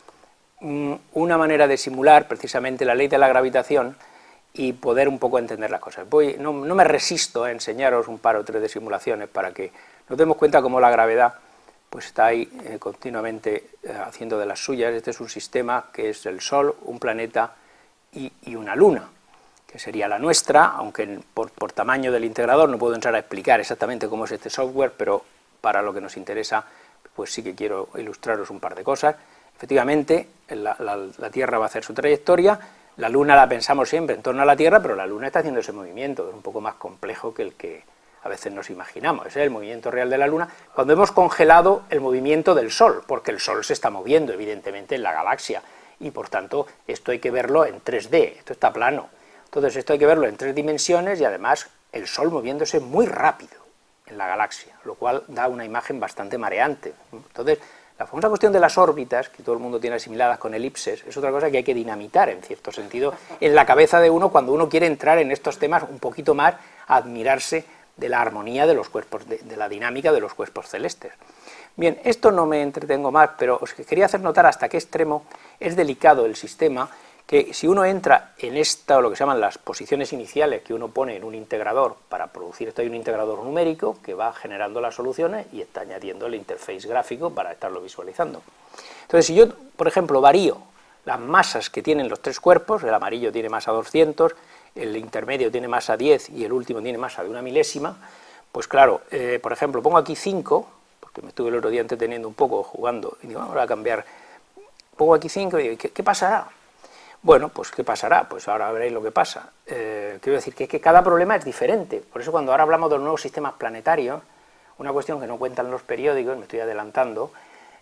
un, una manera de simular precisamente la ley de la gravitación y poder un poco entender las cosas. Voy, no, no me resisto a enseñaros un par o tres de simulaciones para que nos demos cuenta cómo la gravedad pues está ahí eh, continuamente eh, haciendo de las suyas. Este es un sistema que es el Sol, un planeta y, y una luna, que sería la nuestra, aunque por, por tamaño del integrador no puedo entrar a explicar exactamente cómo es este software, pero para lo que nos interesa, pues sí que quiero ilustraros un par de cosas. Efectivamente, la, la, la Tierra va a hacer su trayectoria. La Luna la pensamos siempre en torno a la Tierra, pero la Luna está haciendo ese movimiento, que es un poco más complejo que el que a veces nos imaginamos. Ese es el movimiento real de la Luna, cuando hemos congelado el movimiento del Sol, porque el Sol se está moviendo, evidentemente, en la galaxia, y por tanto, esto hay que verlo en tres D, esto está plano. Entonces, esto hay que verlo en tres dimensiones, y además, el Sol moviéndose muy rápido en la galaxia, lo cual da una imagen bastante mareante. Entonces, la famosa cuestión de las órbitas, que todo el mundo tiene asimiladas con elipses, es otra cosa que hay que dinamitar, en cierto sentido, en la cabeza de uno cuando uno quiere entrar en estos temas un poquito más a admirarse de la armonía de los cuerpos, de, de la dinámica de los cuerpos celestes. Bien, esto no me entretengo más, pero os quería hacer notar hasta qué extremo es delicado el sistema, que si uno entra en esta, o lo que se llaman las posiciones iniciales que uno pone en un integrador para producir, esto hay un integrador numérico que va generando las soluciones y está añadiendo el interface gráfico para estarlo visualizando. Entonces, si yo, por ejemplo, varío las masas que tienen los tres cuerpos, el amarillo tiene masa doscientos, el intermedio tiene masa diez y el último tiene masa de una milésima, pues claro, eh, por ejemplo, pongo aquí cinco, porque me estuve el otro día entreteniendo un poco jugando, y digo, vamos a cambiar, pongo aquí cinco y digo, ¿qué, qué pasará? Bueno, pues ¿qué pasará? Pues ahora veréis lo que pasa. Eh, quiero decir que, es que cada problema es diferente, por eso cuando ahora hablamos de los nuevos sistemas planetarios, una cuestión que no cuentan los periódicos, me estoy adelantando,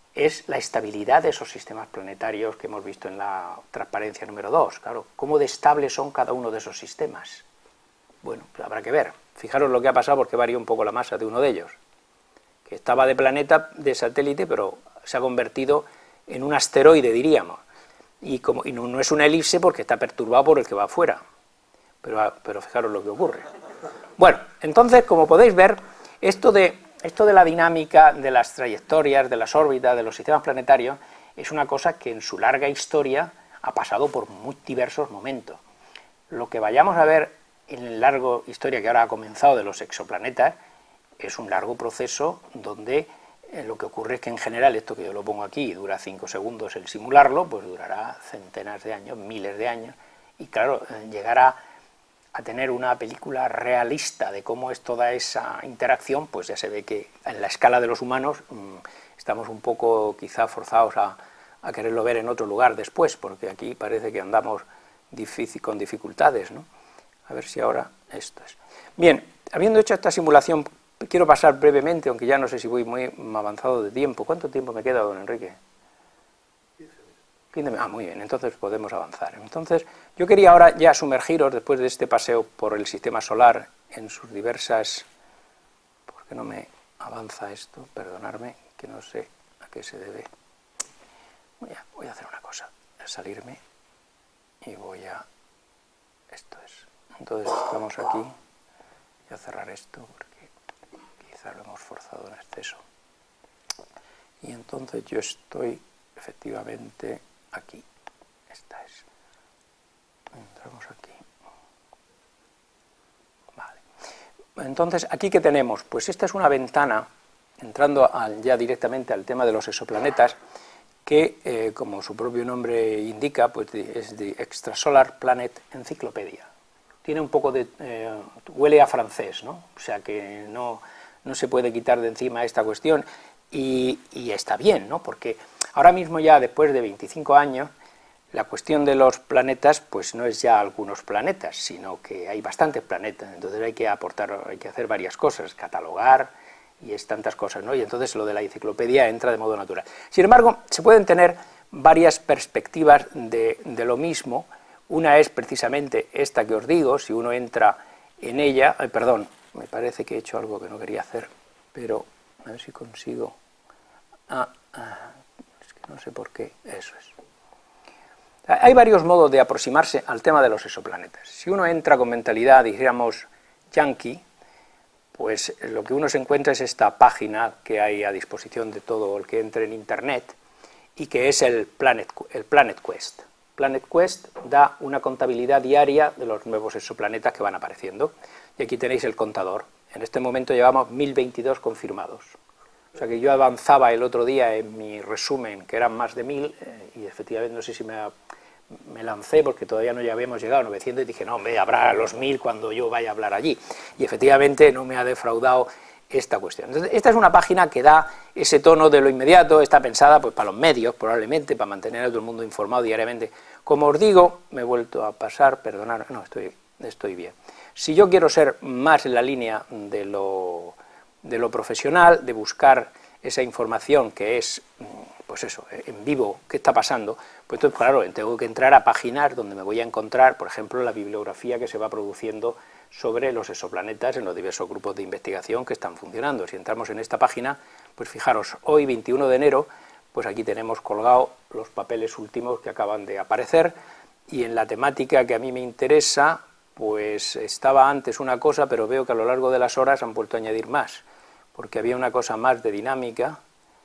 es la estabilidad de esos sistemas planetarios que hemos visto en la transparencia número dos. Claro, ¿cómo de estables son cada uno de esos sistemas? Bueno, pues habrá que ver. Fijaros lo que ha pasado porque varía un poco la masa de uno de ellos, que estaba de planeta, de satélite, pero se ha convertido en un asteroide, diríamos. Y, como, y no, no es una elipse porque está perturbado por el que va afuera, pero, pero fijaros lo que ocurre. Bueno, entonces, como podéis ver, esto de, esto de la dinámica de las trayectorias, de las órbitas, de los sistemas planetarios, es una cosa que en su larga historia ha pasado por muy diversos momentos. Lo que vayamos a ver en la larga historia que ahora ha comenzado de los exoplanetas es un largo proceso donde Eh, lo que ocurre es que en general, esto que yo lo pongo aquí, dura cinco segundos el simularlo, pues durará centenas de años, miles de años, y claro, eh, llegar a, a tener una película realista de cómo es toda esa interacción, pues ya se ve que en la escala de los humanos mmm, estamos un poco quizá forzados a, a quererlo ver en otro lugar después, porque aquí parece que andamos difícil, con dificultades, ¿no? A ver si ahora esto es. Bien, habiendo hecho esta simulación, quiero pasar brevemente, aunque ya no sé si voy muy avanzado de tiempo. ¿Cuánto tiempo me queda, don Enrique? Ah, muy bien, entonces podemos avanzar. Entonces, yo quería ahora ya sumergiros, después de este paseo por el sistema solar, en sus diversas... ¿Por qué no me avanza esto? Perdonadme, que no sé a qué se debe. Voy a, voy a hacer una cosa, voy a salirme y voy a... Esto es. Entonces, estamos aquí. Voy a cerrar esto, porque lo hemos forzado en exceso. Y entonces yo estoy efectivamente aquí. Esta es. Entramos aquí. Vale. Entonces, ¿aquí qué tenemos? Pues esta es una ventana, entrando al, ya directamente al tema de los exoplanetas, que, eh, como su propio nombre indica, pues es de Extrasolar Planet Encyclopedia. Tiene un poco de... Eh, huele a francés, ¿no? O sea que no... no se puede quitar de encima esta cuestión, y, y está bien, ¿no? Porque ahora mismo ya después de veinticinco años, la cuestión de los planetas pues no es ya algunos planetas, sino que hay bastantes planetas, entonces hay que aportar, hay que hacer varias cosas, catalogar, y es tantas cosas, ¿no? Y entonces lo de la enciclopedia entra de modo natural. Sin embargo, se pueden tener varias perspectivas de, de lo mismo, Una es precisamente esta que os digo, si uno entra en ella, ay, perdón, me parece que he hecho algo que no quería hacer, pero a ver si consigo, ah, ah, es que no sé por qué, eso es. Hay varios modos de aproximarse al tema de los exoplanetas. Si uno entra con mentalidad, dijéramos, yankee, pues lo que uno se encuentra es esta página que hay a disposición de todo el que entre en Internet y que es el Planet, el Planet Quest. Planet Quest da una contabilidad diaria de los nuevos exoplanetas que van apareciendo. Y aquí tenéis el contador. En este momento llevamos mil veintidós confirmados. O sea que yo avanzaba el otro día en mi resumen, que eran más de mil, eh, y efectivamente no sé si me, me lancé, porque todavía no ya habíamos llegado a novecientos, y dije, no, hombre, habrá los mil cuando yo vaya a hablar allí. Y efectivamente no me ha defraudado esta cuestión. Entonces, esta es una página que da ese tono de lo inmediato, está pensada pues para los medios, probablemente, para mantener a todo el mundo informado diariamente. Como os digo, me he vuelto a pasar, perdonad, no, estoy, estoy bien. Si yo quiero ser más en la línea de lo, de lo profesional, de buscar esa información que es, pues eso, en vivo, qué está pasando, pues entonces, claro, tengo que entrar a páginas donde me voy a encontrar, por ejemplo, la bibliografía que se va produciendo sobre los exoplanetas en los diversos grupos de investigación que están funcionando. Si entramos en esta página, pues fijaros, hoy, veintiuno de enero, pues aquí tenemos colgado los papeles últimos que acaban de aparecer, y en la temática que a mí me interesa, pues estaba antes una cosa, pero veo que a lo largo de las horas han vuelto a añadir más, porque había una cosa más de dinámica,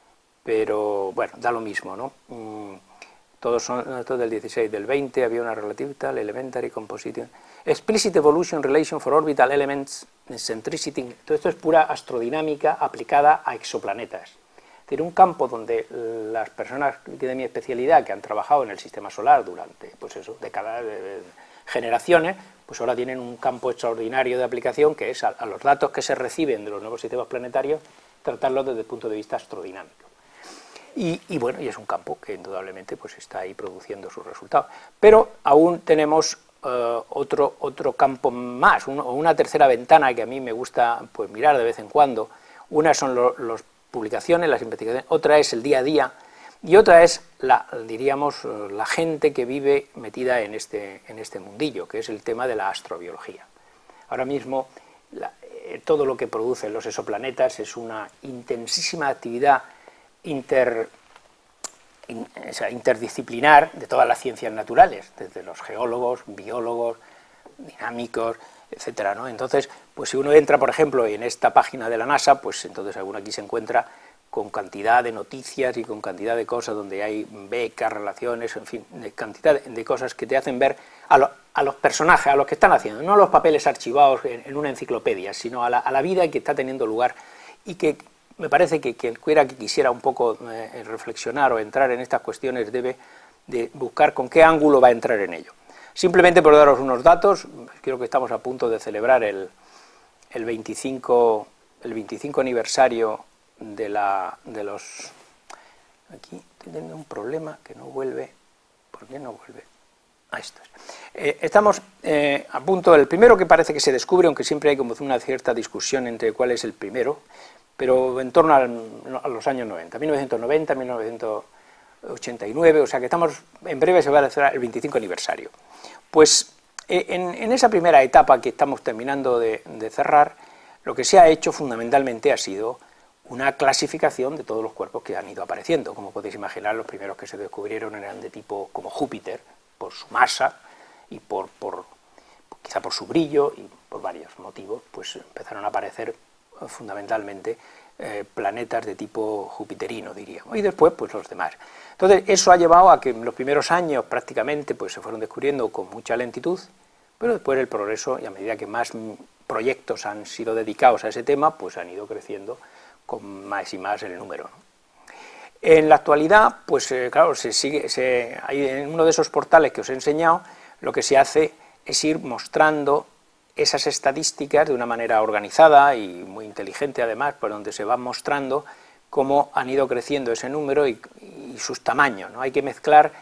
pero bueno, da lo mismo, ¿no? Mm, todos son, estos del dieciséis, del veinte, había una relativa tal, elementary composition, explicit evolution relation for orbital elements, centricity, todo esto es pura astrodinámica aplicada a exoplanetas. Es decir, un campo donde las personas de mi especialidad que han trabajado en el sistema solar durante, pues eso, décadas, de, de generaciones, pues ahora tienen un campo extraordinario de aplicación que es a, a los datos que se reciben de los nuevos sistemas planetarios, tratarlos desde el punto de vista astrodinámico. Y, y bueno, y es un campo que indudablemente pues está ahí produciendo sus resultados. Pero aún tenemos uh, otro, otro campo más, un, o una tercera ventana que a mí me gusta pues mirar de vez en cuando. Una son lo, las publicaciones, las investigaciones, otra es el día a día, y otra es, la, diríamos, la gente que vive metida en este, en este mundillo, que es el tema de la astrobiología. Ahora mismo, la, eh, todo lo que producen los exoplanetas es una intensísima actividad inter, in, o sea, interdisciplinar de todas las ciencias naturales, desde los geólogos, biólogos, dinámicos, etcétera, ¿no? Entonces, pues si uno entra, por ejemplo, en esta página de la NASA, pues entonces alguno aquí se encuentra con cantidad de noticias y con cantidad de cosas donde hay becas, relaciones, en fin, de cantidad de cosas que te hacen ver a, lo, a los personajes, a los que están haciendo, no a los papeles archivados en, en una enciclopedia, sino a la, a la vida que está teniendo lugar, y que me parece que quien quiera que quisiera un poco eh, reflexionar o entrar en estas cuestiones debe de buscar con qué ángulo va a entrar en ello. Simplemente por daros unos datos, creo que estamos a punto de celebrar el, el, veinticinco, el veinticinco aniversario de, la, de los... Aquí estoy teniendo un problema que no vuelve. ¿Por qué no vuelve? Ah, esto es. Eh, estamos eh, a punto del primero que parece que se descubre, aunque siempre hay como una cierta discusión entre cuál es el primero, pero en torno al, a los años noventa, mil novecientos noventa, mil novecientos ochenta y nueve, o sea que estamos, en breve se va a celebrar el veinticinco aniversario. Pues en, en esa primera etapa que estamos terminando de, de cerrar, lo que se ha hecho fundamentalmente ha sido una clasificación de todos los cuerpos que han ido apareciendo. Como podéis imaginar, los primeros que se descubrieron eran de tipo como Júpiter, por su masa y por, por quizá por su brillo y por varios motivos, pues empezaron a aparecer fundamentalmente eh, planetas de tipo jupiterino, diríamos, y después pues los demás. Entonces eso ha llevado a que en los primeros años prácticamente pues se fueron descubriendo con mucha lentitud, pero después el progreso, y a medida que más proyectos han sido dedicados a ese tema, pues han ido creciendo con más y más el número, ¿no? En la actualidad, pues eh, claro, se sigue, se, hay en uno de esos portales que os he enseñado, lo que se hace es ir mostrando esas estadísticas de una manera organizada y muy inteligente además, por donde se van mostrando cómo han ido creciendo ese número y, y sus tamaños, ¿no? Hay que mezclar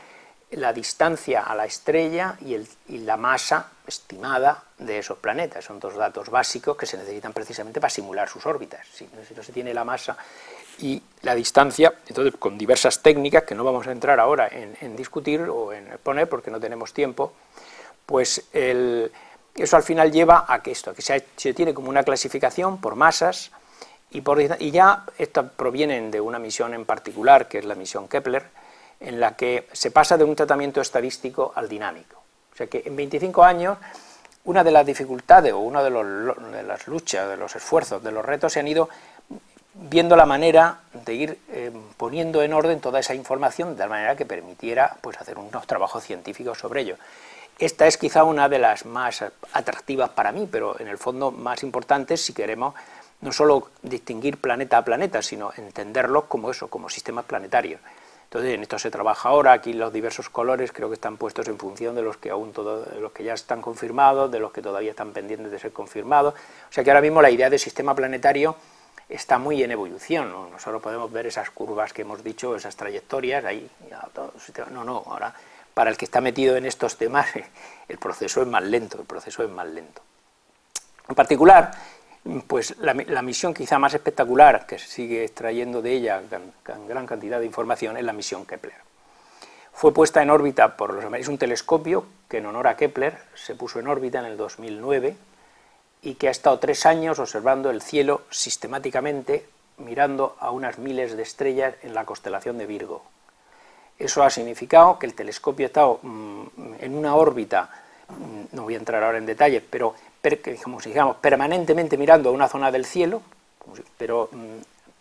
la distancia a la estrella y, el, y la masa estimada de esos planetas. Son dos datos básicos que se necesitan precisamente para simular sus órbitas. Si no, si no se tiene la masa y la distancia, entonces con diversas técnicas que no vamos a entrar ahora en, en discutir o en exponer porque no tenemos tiempo, pues el, eso al final lleva a que esto, a que se, se tiene como una clasificación por masas y, por, y ya estas provienen de una misión en particular, que es la misión Kepler, en la que se pasa de un tratamiento estadístico al dinámico. O sea que en veinticinco años, una de las dificultades o una de, los, de las luchas, de los esfuerzos, de los retos, se han ido viendo la manera de ir eh, poniendo en orden toda esa información de tal manera que permitiera pues, hacer unos trabajos científicos sobre ello. Esta es quizá una de las más atractivas para mí, pero en el fondo más importantes si queremos no solo distinguir planeta a planeta, sino entenderlos como eso, como sistemas planetarios. Entonces en esto se trabaja ahora, aquí los diversos colores creo que están puestos en función de los que aún todo, de los que ya están confirmados, de los que todavía están pendientes de ser confirmados. O sea que ahora mismo la idea de sistema planetario está muy en evolución, ¿no? Nosotros podemos ver esas curvas que hemos dicho, esas trayectorias, ahí, ya, todo, no, no, ahora para el que está metido en estos temas el proceso es más lento, el proceso es más lento. En particular, pues la, la misión quizá más espectacular que se sigue extrayendo de ella gran, gran, gran cantidad de información es la misión Kepler. Fue puesta en órbita por los americanos, es un telescopio que en honor a Kepler se puso en órbita en el dos mil nueve y que ha estado tres años observando el cielo sistemáticamente, mirando a unas miles de estrellas en la constelación de Virgo. Eso ha significado que el telescopio ha estado mmm, en una órbita, mmm, no voy a entrar ahora en detalles, pero per, como si digamos, permanentemente mirando a una zona del cielo, pero, mmm,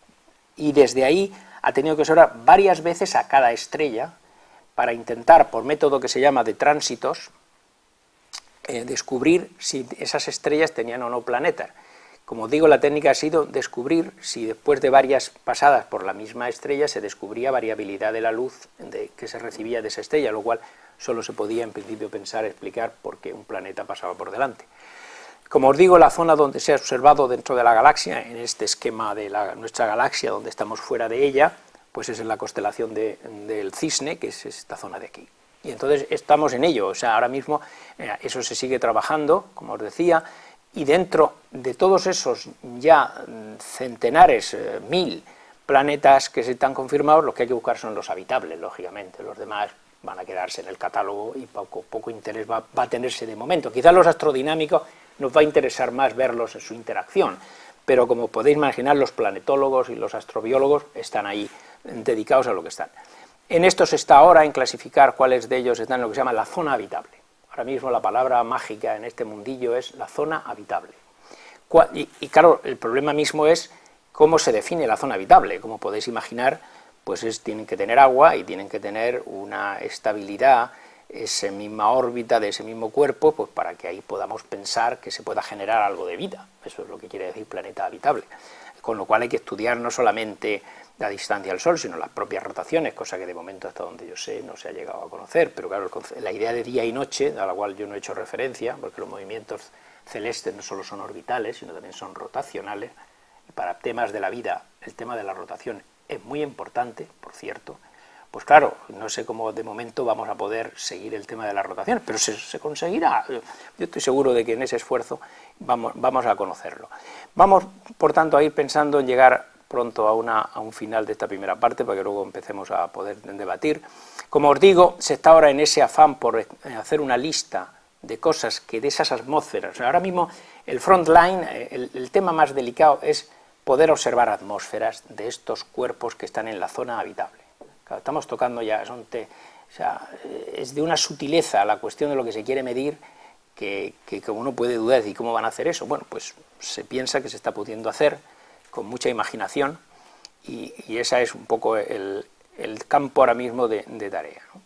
y desde ahí ha tenido que observar varias veces a cada estrella para intentar, por método que se llama de tránsitos, eh, descubrir si esas estrellas tenían o no planetas. Como digo, la técnica ha sido descubrir si después de varias pasadas por la misma estrella se descubría variabilidad de la luz de, que se recibía de esa estrella, lo cual solo se podía en principio pensar, explicar por qué un planeta pasaba por delante. Como os digo, la zona donde se ha observado dentro de la galaxia, en este esquema de la, nuestra galaxia, donde estamos fuera de ella, pues es en la constelación de, del Cisne, que es esta zona de aquí. Y entonces estamos en ello, o sea, ahora mismo eh, eso se sigue trabajando, como os decía, y dentro de todos esos ya centenares, eh, mil planetas que se están confirmados, lo que hay que buscar son los habitables, lógicamente, los demás van a quedarse en el catálogo y poco, poco interés va, va a tenerse de momento. Quizás los astrodinámicos nos va a interesar más verlos en su interacción, pero como podéis imaginar, los planetólogos y los astrobiólogos están ahí dedicados a lo que están. En esto se está ahora en clasificar cuáles de ellos están en lo que se llama la zona habitable. Ahora mismo la palabra mágica en este mundillo es la zona habitable. Y, y claro, el problema mismo es cómo se define la zona habitable. Como podéis imaginar, pues es, tienen que tener agua y tienen que tener una estabilidad, esa misma órbita de ese mismo cuerpo, pues para que ahí podamos pensar que se pueda generar algo de vida. Eso es lo que quiere decir planeta habitable. Con lo cual hay que estudiar no solamente la distancia al Sol, sino las propias rotaciones, cosa que de momento hasta donde yo sé no se ha llegado a conocer, pero claro, la idea de día y noche, a la cual yo no he hecho referencia, porque los movimientos celestes no solo son orbitales, sino también son rotacionales, y para temas de la vida el tema de la rotación es muy importante, por cierto, pues claro, no sé cómo de momento vamos a poder seguir el tema de la rotación, pero se, se conseguirá. Yo estoy seguro de que en ese esfuerzo vamos, vamos a conocerlo. Vamos, por tanto, a ir pensando en llegar pronto a, una, a un final de esta primera parte, para que luego empecemos a poder debatir. Como os digo, se está ahora en ese afán por hacer una lista de cosas que de esas atmósferas, o sea, ahora mismo el frontline, el, el tema más delicado es poder observar atmósferas de estos cuerpos que están en la zona habitable. Claro, estamos tocando ya, son te, o sea, es de una sutileza la cuestión de lo que se quiere medir, que, que, que uno puede dudar de cómo van a hacer eso. Bueno, pues se piensa que se está pudiendo hacer con mucha imaginación, y, y ese es un poco el, el campo ahora mismo de, de tarea, ¿no?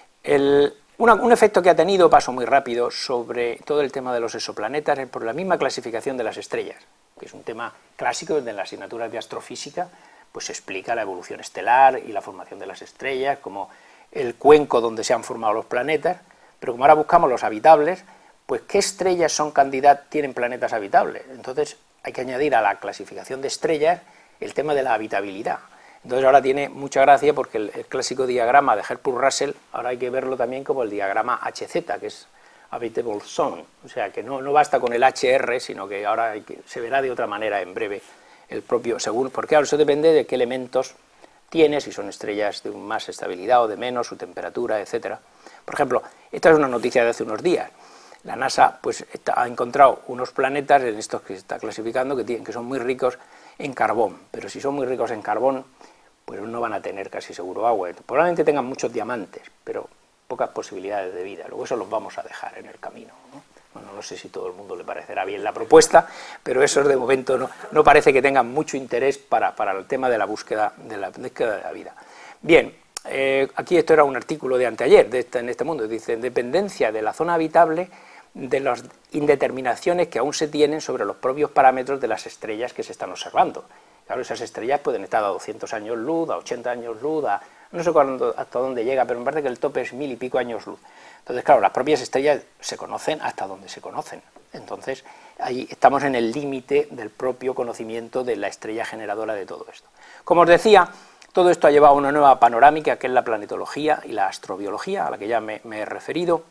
El, una, un efecto que ha tenido, paso muy rápido, sobre todo el tema de los exoplanetas, es por la misma clasificación de las estrellas, que es un tema clásico de las asignaturas de astrofísica, pues se explica la evolución estelar y la formación de las estrellas, como el cuenco donde se han formado los planetas, pero como ahora buscamos los habitables, pues ¿qué estrellas son candidatas, tienen planetas habitables? Entonces hay que añadir a la clasificación de estrellas el tema de la habitabilidad. Entonces ahora tiene mucha gracia porque el, el clásico diagrama de Herpur-Russell, ahora hay que verlo también como el diagrama H Z, que es Habitable Zone, o sea que no, no basta con el H R, sino que ahora hay que, se verá de otra manera en breve el propio, según, porque claro, eso depende de qué elementos tiene, si son estrellas de más estabilidad o de menos, su temperatura, etcétera. Por ejemplo, esta es una noticia de hace unos días. La NASA pues, está, ha encontrado unos planetas en estos que se está clasificando que, tienen, que son muy ricos en carbón, pero si son muy ricos en carbón, pues no van a tener casi seguro agua. Probablemente tengan muchos diamantes, pero pocas posibilidades de vida. Luego eso los vamos a dejar en el camino, ¿no? Bueno, no sé si todo el mundo le parecerá bien la propuesta, pero esos de momento no, no parece que tengan mucho interés para, para el tema de la búsqueda de la, búsqueda de la vida. Bien, eh, aquí esto era un artículo de anteayer de este, en este mundo, dice, en dependencia de la zona habitable, de las indeterminaciones que aún se tienen sobre los propios parámetros de las estrellas que se están observando. Claro, esas estrellas pueden estar a doscientos años luz, a ochenta años luz, a no sé cuándo, hasta dónde llega, pero me parece que el tope es mil y pico años luz. Entonces, claro, las propias estrellas se conocen hasta donde se conocen. Entonces, ahí estamos en el límite del propio conocimiento de la estrella generadora de todo esto. Como os decía, todo esto ha llevado a una nueva panorámica, que es la planetología y la astrobiología, a la que ya me, me he referido.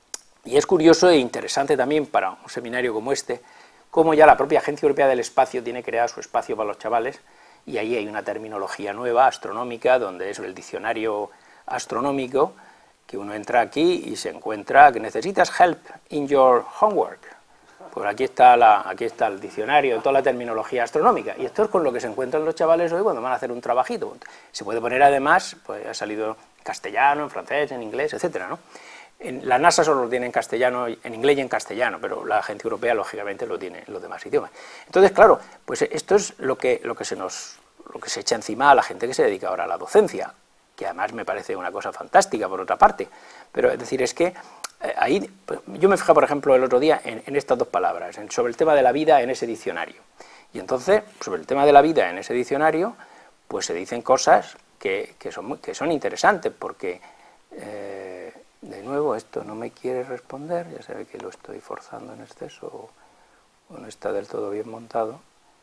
Y es curioso e interesante también para un seminario como este, cómo ya la propia Agencia Europea del Espacio tiene creado su espacio para los chavales, y ahí hay una terminología nueva, astronómica, donde es el diccionario astronómico, que uno entra aquí y se encuentra que necesitas help in your homework. Pues aquí está, la, aquí está el diccionario, toda la terminología astronómica, y esto es con lo que se encuentran los chavales hoy cuando van a hacer un trabajito. Se puede poner además, pues ha salido en castellano, en francés, en inglés, etcétera, ¿no? En la NASA solo lo tiene en castellano, en inglés y en castellano, pero la Agencia Europea lógicamente lo tiene en los demás idiomas. Entonces, claro, pues esto es lo que, lo que se nos, lo que se echa encima a la gente que se dedica ahora a la docencia, que además me parece una cosa fantástica por otra parte. Pero es decir, es que eh, ahí, pues, yo me fijé, por ejemplo, el otro día en, en estas dos palabras, en, sobre el tema de la vida en ese diccionario. Y entonces, sobre el tema de la vida en ese diccionario, pues se dicen cosas que, que, son, muy, que son interesantes, porque... Eh, de nuevo, esto no me quiere responder, ya sabe que lo estoy forzando en exceso o, o no está del todo bien montado,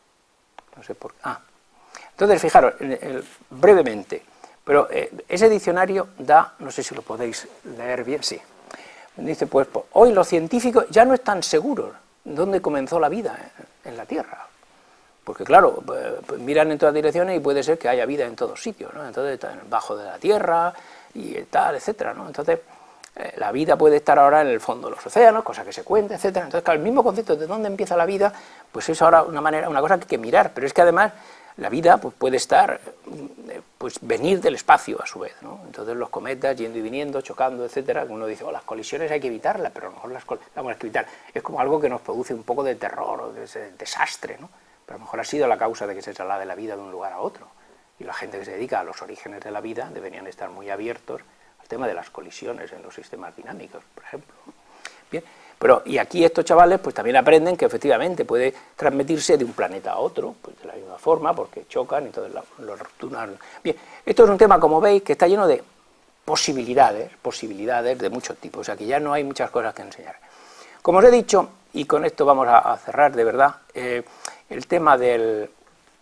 no sé por qué. Ah, entonces, fijaros, el, el, brevemente, pero eh, ese diccionario da, no sé si lo podéis leer bien, sí, dice, pues, pues hoy los científicos ya no están seguros dónde comenzó la vida en, en la Tierra, porque claro, pues, miran en todas direcciones y puede ser que haya vida en todos sitios, ¿no? Entonces, está bajo de la Tierra y tal, etcétera, ¿no? Entonces, la vida puede estar ahora en el fondo de los océanos, cosa que se cuenta, etcétera. Entonces, claro, el mismo concepto de dónde empieza la vida, pues es ahora una manera, una cosa que hay que mirar, pero es que además la vida pues, puede estar, pues venir del espacio a su vez, ¿no? Entonces los cometas yendo y viniendo, chocando, etcétera, uno dice, oh, las colisiones hay que evitarlas, pero a lo mejor las, las vamos a evitar. Es como algo que nos produce un poco de terror o de desastre, ¿no? Pero a lo mejor ha sido la causa de que se traslade la vida de un lugar a otro. Y la gente que se dedica a los orígenes de la vida deberían estar muy abiertos al tema de las colisiones en los sistemas dinámicos, por ejemplo. Bien, pero y aquí estos chavales pues también aprenden que efectivamente puede transmitirse de un planeta a otro, pues de la misma forma, porque chocan y todo lo, lo rupturan. Bien, esto es un tema, como veis, que está lleno de posibilidades, posibilidades de muchos tipos, o sea que ya no hay muchas cosas que enseñar. Como os he dicho, y con esto vamos a, a cerrar de verdad, eh, el tema del,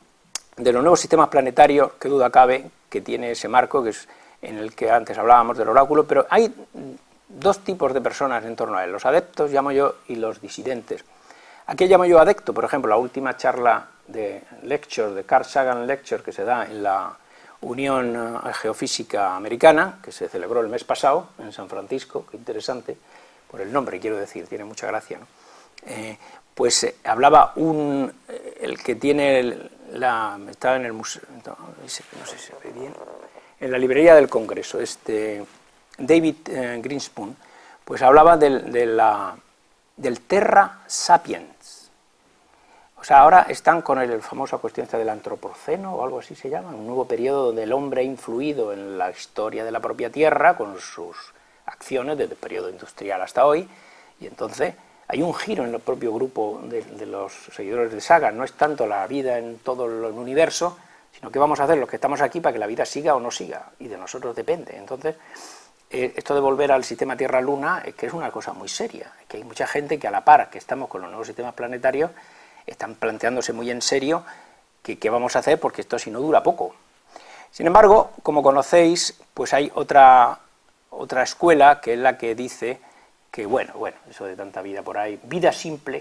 de los nuevos sistemas planetarios, que duda cabe, que tiene ese marco, que es en el que antes hablábamos del oráculo, pero hay dos tipos de personas en torno a él, los adeptos, llamo yo, y los disidentes. Aquí llamo yo adepto, por ejemplo, la última charla de lecture, de Carl Sagan Lecture, que se da en la Unión Geofísica Americana, que se celebró el mes pasado en San Francisco, qué interesante, por el nombre quiero decir, tiene mucha gracia, ¿no? Eh, pues eh, hablaba un, eh, el que tiene el, la, estaba en el museo, no, no sé si se ve bien, en la librería del Congreso, este David eh, Greenspoon, pues hablaba del, de la, del Terra Sapiens. O sea, ahora están con el, el famosa cuestión esta del antropoceno o algo así se llama, un nuevo periodo donde el hombre ha influido en la historia de la propia Tierra con sus acciones desde el periodo industrial hasta hoy, y entonces hay un giro en el propio grupo de, de los seguidores de Sagan, no es tanto la vida en todo el universo, sino que vamos a hacer los que estamos aquí para que la vida siga o no siga, y de nosotros depende. Entonces, eh, esto de volver al sistema Tierra-Luna es que es una cosa muy seria, es que hay mucha gente que a la par que estamos con los nuevos sistemas planetarios, están planteándose muy en serio que qué vamos a hacer porque esto si no dura poco. Sin embargo, como conocéis, pues hay otra, otra escuela que es la que dice que, bueno, bueno, eso de tanta vida por ahí, vida simple,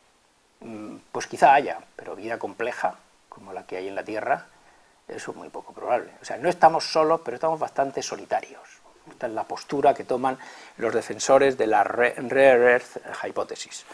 pues quizá haya, pero vida compleja, como la que hay en la Tierra, eso es muy poco probable. O sea, no estamos solos, pero estamos bastante solitarios. Esta es la postura que toman los defensores de la Rare Earth Hypothesis.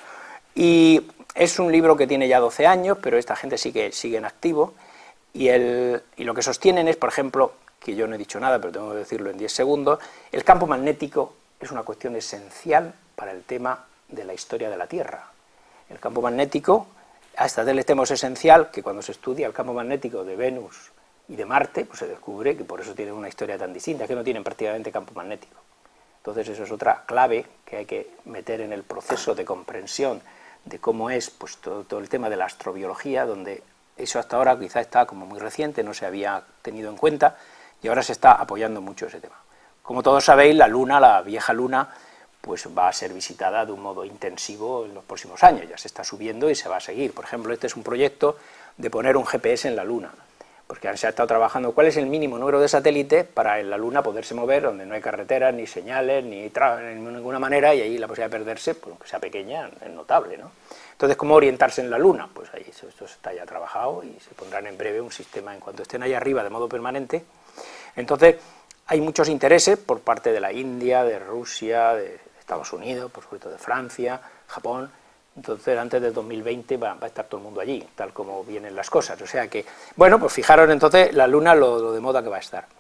Y es un libro que tiene ya doce años, pero esta gente sigue, sigue en activo, y, el, y lo que sostienen es, por ejemplo, que yo no he dicho nada, pero tengo que decirlo en diez segundos, el campo magnético es una cuestión esencial para el tema de la historia de la Tierra. El campo magnético, hasta del extremo es esencial que cuando se estudia el campo magnético de Venus y de Marte, pues se descubre que por eso tienen una historia tan distinta, que no tienen prácticamente campo magnético. Entonces eso es otra clave que hay que meter en el proceso de comprensión de cómo es pues, todo, todo el tema de la astrobiología, donde eso hasta ahora quizá está como muy reciente, no se había tenido en cuenta, y ahora se está apoyando mucho ese tema. Como todos sabéis, la Luna, la vieja Luna, pues va a ser visitada de un modo intensivo en los próximos años, ya se está subiendo y se va a seguir. Por ejemplo, este es un proyecto de poner un G P S en la Luna, porque se ha estado trabajando cuál es el mínimo número de satélites para en la Luna poderse mover, donde no hay carreteras, ni señales, ni de ninguna manera, y ahí la posibilidad de perderse, pues, aunque sea pequeña, es notable, ¿no? Entonces, ¿cómo orientarse en la Luna? Pues ahí esto está ya trabajado y se pondrán en breve un sistema en cuanto estén ahí arriba de modo permanente. Entonces, hay muchos intereses por parte de la India, de Rusia, de Estados Unidos, por supuesto de Francia, Japón. Entonces antes de dos mil veinte va, va a estar todo el mundo allí, tal como vienen las cosas. O sea que, bueno, pues fijaros entonces la Luna lo, lo de moda que va a estar.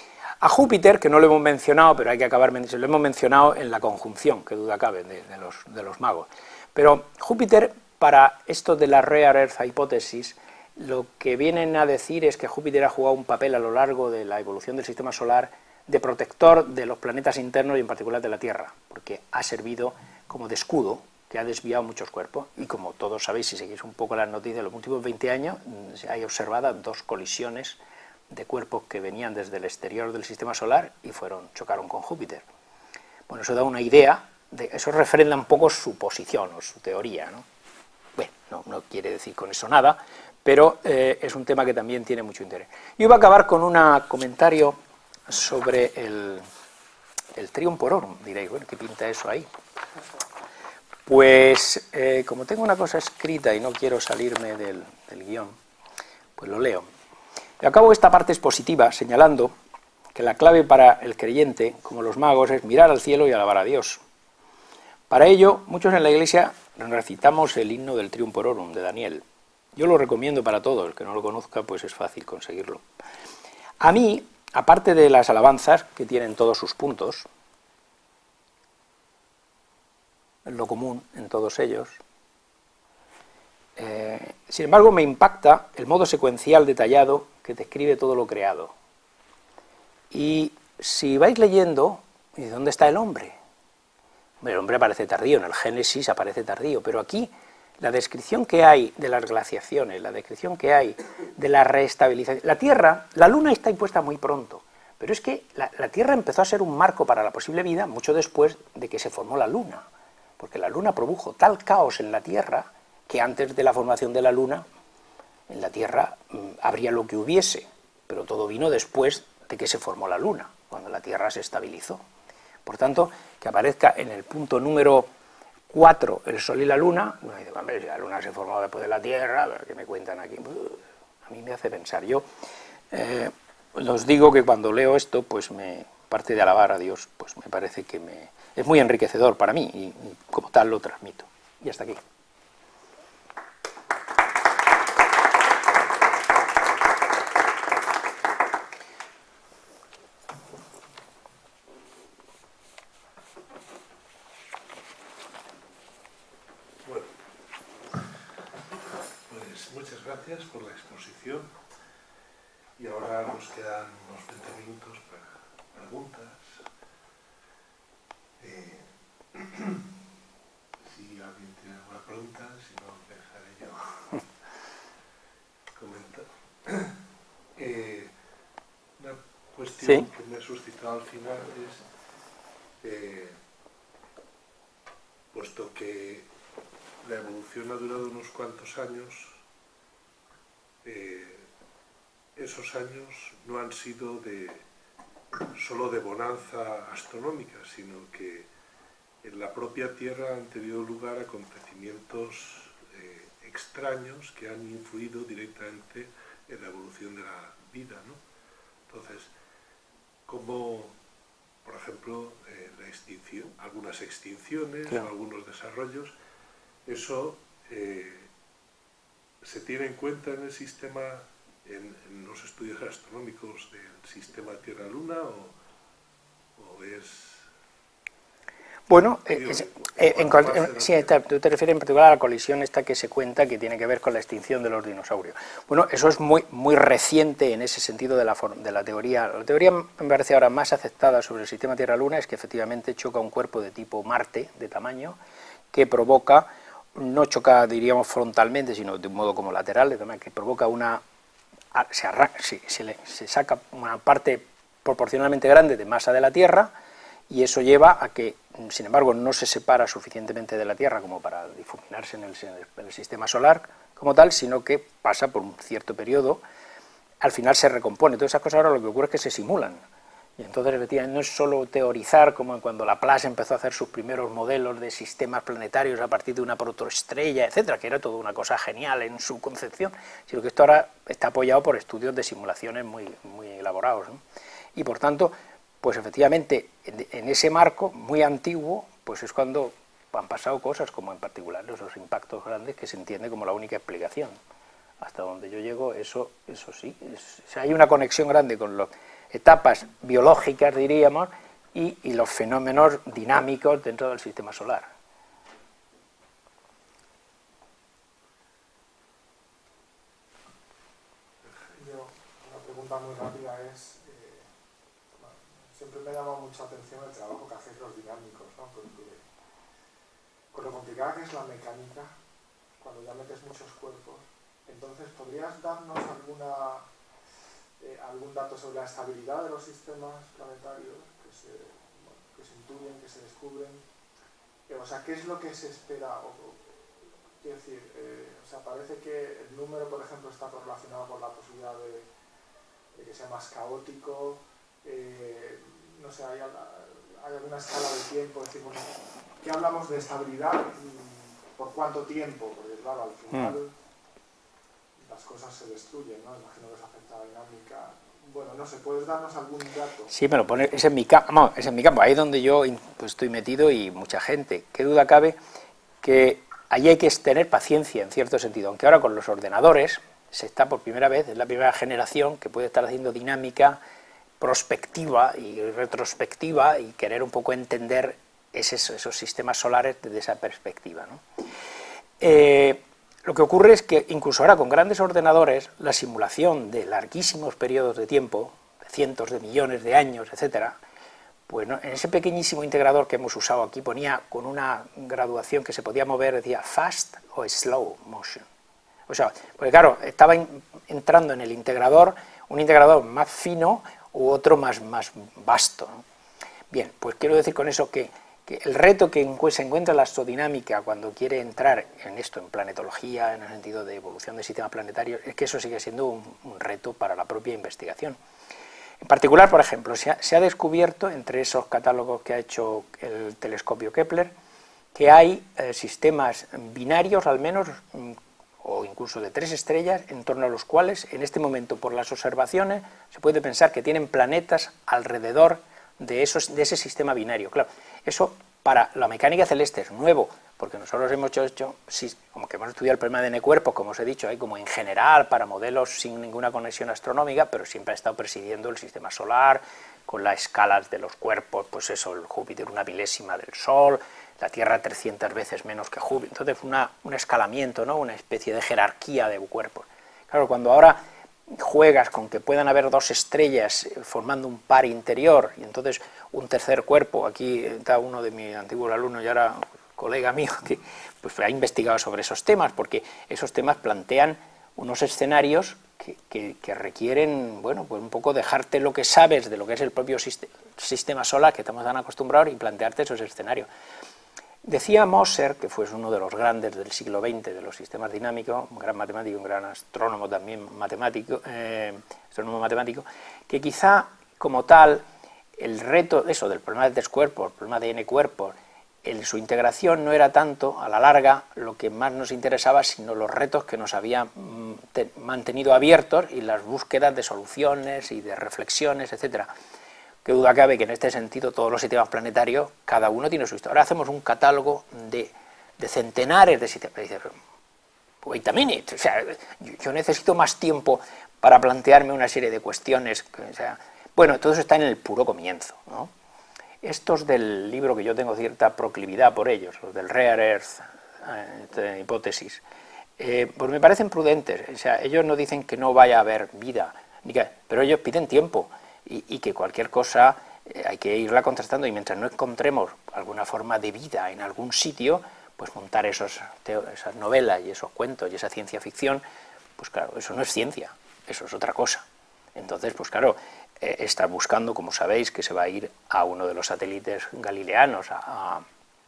A Júpiter, que no lo hemos mencionado, pero hay que acabar, lo hemos mencionado en la conjunción, que duda cabe, de, de, los, de los magos. Pero Júpiter, para esto de la Rare Earth Hypothesis, lo que vienen a decir es que Júpiter ha jugado un papel a lo largo de la evolución del sistema solar de protector de los planetas internos y en particular de la Tierra, porque ha servido como de escudo que ha desviado muchos cuerpos, y como todos sabéis, si seguís un poco las noticias, en los últimos veinte años se hay observadas dos colisiones de cuerpos que venían desde el exterior del sistema solar y fueron, chocaron con Júpiter. Bueno, eso da una idea, de, eso refrenda un poco su posición o su teoría, ¿no? Bueno, no, no quiere decir con eso nada, pero eh, es un tema que también tiene mucho interés. Yo iba a acabar con un comentario sobre el, el Trium Pororum. Diréis, bueno, ¿qué pinta eso ahí? Pues, eh, como tengo una cosa escrita y no quiero salirme del, del guión, pues lo leo. Y acabo esta parte expositiva señalando que la clave para el creyente, como los magos, es mirar al cielo y alabar a Dios. Para ello, muchos en la Iglesia recitamos el himno del Trium Pororum de Daniel. Yo lo recomiendo para todos, el que no lo conozca, pues es fácil conseguirlo. A mí, aparte de las alabanzas, que tienen todos sus puntos, es lo común en todos ellos, eh, sin embargo me impacta el modo secuencial detallado que describe todo lo creado. Y si vais leyendo, ¿y dónde está el hombre? El hombre aparece tardío, en el Génesis aparece tardío, pero aquí la descripción que hay de las glaciaciones, la descripción que hay de la reestabilización... La Tierra, la Luna está impuesta muy pronto, pero es que la, la Tierra empezó a ser un marco para la posible vida mucho después de que se formó la Luna, porque la Luna produjo tal caos en la Tierra que antes de la formación de la Luna, en la Tierra mmm, habría lo que hubiese, pero todo vino después de que se formó la Luna, cuando la Tierra se estabilizó. Por tanto, que aparezca en el punto número cuatro el Sol y la Luna, uno dice, hombre, si la Luna se formó después de la Tierra, ¿qué me cuentan aquí? A mí me hace pensar. Yo eh, os digo que cuando leo esto, pues me parte de alabar a Dios, pues me parece que me, es muy enriquecedor para mí, y, y como tal lo transmito. Y hasta aquí. Gracias por la exposición, y ahora nos quedan unos veinte minutos para preguntas. Eh, si alguien tiene alguna pregunta, si no, dejaré yo comentar. Eh, una cuestión ¿Sí? que me ha suscitado al final es, eh, puesto que la evolución ha durado unos cuantos años, Eh, esos años no han sido de, solo de bonanza astronómica, sino que en la propia Tierra han tenido lugar acontecimientos eh, extraños que han influido directamente en la evolución de la vida, ¿no? Entonces, como, por ejemplo, eh, la extinción, algunas extinciones, claro, o algunos desarrollos, eso eh, se tiene en cuenta en el sistema, en, en los estudios astronómicos del sistema Tierra-Luna, o, o es... Bueno, eh, es, eh, en, en, sí, tú te refieres en particular a la colisión esta que se cuenta que tiene que ver con la extinción de los dinosaurios. Bueno, eso es muy, muy reciente en ese sentido de la, de la teoría. La teoría me parece ahora más aceptada sobre el sistema Tierra-Luna es que efectivamente choca un cuerpo de tipo Marte, de tamaño, que provoca, no choca, diríamos, frontalmente, sino de un modo como lateral, de tamaño, que provoca una... Se, arranca, sí, se, le, se saca una parte proporcionalmente grande de masa de la Tierra, y eso lleva a que, sin embargo, no se separa suficientemente de la Tierra como para difuminarse en el, en el sistema solar como tal, sino que pasa por un cierto periodo, al final se recompone. Todas esas cosas ahora lo que ocurre es que se simulan. Y entonces, efectivamente, no es solo teorizar como cuando Laplace empezó a hacer sus primeros modelos de sistemas planetarios a partir de una protoestrella, etcétera, que era toda una cosa genial en su concepción, sino que esto ahora está apoyado por estudios de simulaciones muy, muy elaborados, ¿no? Y por tanto, pues efectivamente, en ese marco muy antiguo, pues es cuando han pasado cosas como en particular esos impactos grandes que se entiende como la única explicación. Hasta donde yo llego, eso, eso sí, es, o sea, hay una conexión grande con las etapas biológicas, diríamos, y, y los fenómenos dinámicos dentro del sistema solar. Yo, una pregunta muy rápida es, siempre me llama mucha atención el trabajo que hacéis los dinámicos, ¿no? Porque con lo complicada que es la mecánica, cuando ya metes muchos cuerpos, entonces ¿podrías darnos alguna, eh, algún dato sobre la estabilidad de los sistemas planetarios que se, bueno, que se intuyen, que se descubren? Eh, o sea, ¿qué es lo que se espera? O, o, quiero decir, eh, o sea, parece que el número, por ejemplo, está correlacionado con la posibilidad de, de que sea más caótico. Eh, no sé, hay, hay alguna escala de tiempo, es decir, bueno, ¿qué hablamos de estabilidad? ¿Por cuánto tiempo? Porque claro, al final mm. las cosas se destruyen, ¿no? Imagino que se afecta a la dinámica. Bueno, no sé, ¿puedes darnos algún dato? Sí, me lo pone, es en mi campo, no, es en mi campo, ahí es donde yo pues, estoy metido y mucha gente. ¿Qué duda cabe que allí hay que tener paciencia en cierto sentido? Aunque ahora con los ordenadores se está por primera vez, es la primera generación que puede estar haciendo dinámica prospectiva y retrospectiva y querer un poco entender esos, esos sistemas solares desde esa perspectiva, ¿no? Eh, lo que ocurre es que incluso ahora con grandes ordenadores la simulación de larguísimos periodos de tiempo, de cientos de millones de años, etcétera, pues ¿no? En ese pequeñísimo integrador que hemos usado aquí ponía con una graduación que se podía mover, decía fast o slow motion. O sea, porque claro, estaba in, entrando en el integrador un integrador más fino u otro más, más vasto, ¿no? Bien, pues quiero decir con eso que, que el reto que se encuentra la astrodinámica cuando quiere entrar en esto, en planetología, en el sentido de evolución de sistemas planetarios, es que eso sigue siendo un, un reto para la propia investigación. En particular, por ejemplo, se ha, se ha descubierto, entre esos catálogos que ha hecho el telescopio Kepler, que hay eh, sistemas binarios, al menos, o incluso de tres estrellas, en torno a los cuales, en este momento, por las observaciones, se puede pensar que tienen planetas alrededor de, esos, de ese sistema binario. Claro, eso para la mecánica celeste es nuevo, porque nosotros hemos hecho, hecho sí, como que hemos estudiado el problema de N-cuerpos, como os he dicho, hay como en general para modelos sin ninguna conexión astronómica, pero siempre ha estado presidiendo el sistema solar, con las escalas de los cuerpos, pues eso, el Júpiter una milésima del Sol, la Tierra trescientas veces menos que Júpiter. Entonces fue una, un escalamiento, ¿no? Una especie de jerarquía de cuerpos. Claro, cuando ahora juegas con que puedan haber dos estrellas formando un par interior y entonces un tercer cuerpo, aquí está uno de mis antiguos alumnos y ahora colega mío que pues, ha investigado sobre esos temas, porque esos temas plantean unos escenarios que, que, que requieren, bueno, pues un poco dejarte lo que sabes de lo que es el propio sistema solar, que estamos tan acostumbrados, y plantearte esos escenarios. Decía Moser, que fue uno de los grandes del siglo veinte de los sistemas dinámicos, un gran matemático, un gran astrónomo también matemático, eh, astrónomo matemático, que quizá como tal el reto eso del problema de tres cuerpos, el problema de n cuerpos, el, su integración no era tanto a la larga lo que más nos interesaba, sino los retos que nos habían mm, te, mantenido abiertos y las búsquedas de soluciones y de reflexiones, etcétera. Qué duda cabe que en este sentido todos los sistemas planetarios, cada uno tiene su historia. Ahora hacemos un catálogo de, de centenares de sistemas. Dice, wait a minute, o sea, yo, yo necesito más tiempo para plantearme una serie de cuestiones. O sea, bueno, todo eso está en el puro comienzo, ¿no? Estos del libro, que yo tengo cierta proclividad por ellos, los del Rare Earth eh, hipótesis, eh, pues me parecen prudentes. O sea, ellos no dicen que no vaya a haber vida, ni que, pero ellos piden tiempo. Y, y que cualquier cosa eh, hay que irla contrastando, y mientras no encontremos alguna forma de vida en algún sitio, pues montar esos, esas novelas y esos cuentos y esa ciencia ficción, pues claro, eso no es ciencia, eso es otra cosa. Entonces, pues claro, eh, está buscando, como sabéis, que se va a ir a uno de los satélites galileanos, a, a,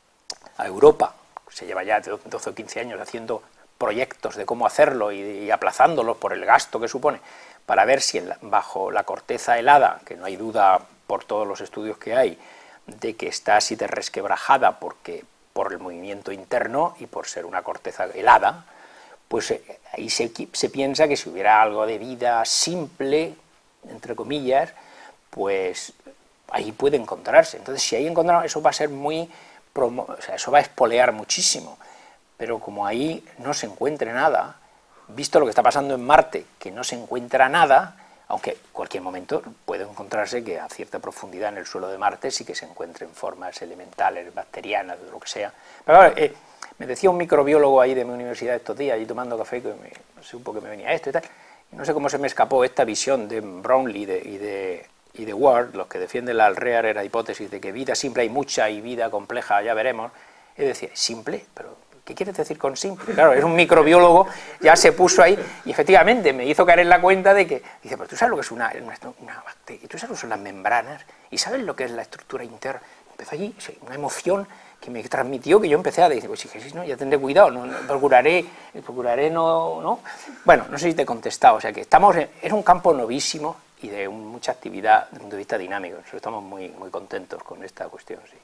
a Europa, se lleva ya doce o quince años haciendo proyectos de cómo hacerlo y, y aplazándolos por el gasto que supone, para ver si en la, bajo la corteza helada, que no hay duda por todos los estudios que hay, de que está así de resquebrajada porque, por el movimiento interno y por ser una corteza helada, pues eh, ahí se, se piensa que si hubiera algo de vida simple, entre comillas, pues ahí puede encontrarse. Entonces, si ahí encontramos, eso va a ser muy, promo, o sea, eso va a espolear muchísimo, pero como ahí no se encuentre nada, visto lo que está pasando en Marte, que no se encuentra nada, aunque en cualquier momento puede encontrarse que a cierta profundidad en el suelo de Marte sí que se encuentren formas elementales, bacterianas, de lo que sea. Pero claro, eh, me decía un microbiólogo ahí de mi universidad estos días, allí tomando café, que me, no sé un poco que me venía esto y tal, y no sé cómo se me escapó esta visión de Brownlee de, y, de, y de Ward, los que defienden la Rare Earth hipótesis de que vida simple hay mucha y vida compleja ya veremos. Y decía, ¿simple? Pero ¿qué quieres decir con simple? Claro, es un microbiólogo, ya se puso ahí, y efectivamente me hizo caer en la cuenta de que, dice, pero tú sabes lo que es una, una, una bacteria, tú sabes lo que son las membranas, y sabes lo que es la estructura interna. Empezó allí, una emoción que me transmitió, que yo empecé a decir, pues si Jesús, no, ya tendré cuidado, no, no, procuraré, procuraré no, no. Bueno, no sé si te he contestado, o sea que estamos, en, es un campo novísimo y de un, mucha actividad desde el punto de vista dinámico, nosotros estamos muy, muy contentos con esta cuestión, sí.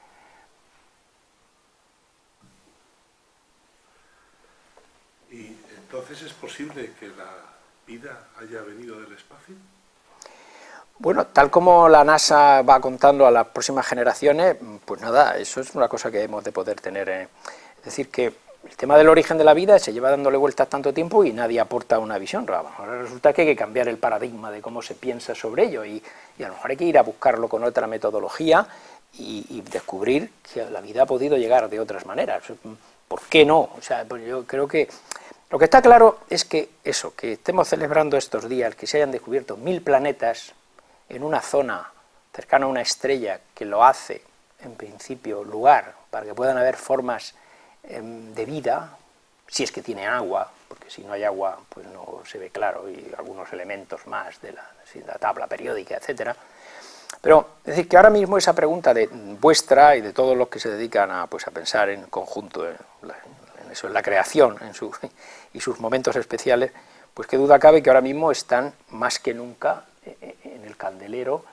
¿Y entonces es posible que la vida haya venido del espacio? Bueno, tal como la NASA va contando a las próximas generaciones, pues nada, eso es una cosa que hemos de poder tener. Eh. Es decir, que el tema del origen de la vida se lleva dándole vueltas tanto tiempo y nadie aporta una visión. Ahora resulta que hay que cambiar el paradigma de cómo se piensa sobre ello y, y a lo mejor hay que ir a buscarlo con otra metodología y, y descubrir que la vida ha podido llegar de otras maneras. ¿Por qué no? O sea, pues yo creo que lo que está claro es que eso, que estemos celebrando estos días, que se hayan descubierto mil planetas en una zona cercana a una estrella que lo hace, en principio, lugar para que puedan haber formas eh, de vida, si es que tiene agua, porque si no hay agua pues no se ve claro, y algunos elementos más de la, de la tabla periódica, etcétera. Pero, es decir, que ahora mismo esa pregunta de vuestra y de todos los que se dedican a, pues, a pensar en conjunto en, la, en eso, en la creación en su, y sus momentos especiales, pues qué duda cabe que ahora mismo están más que nunca en el candelero,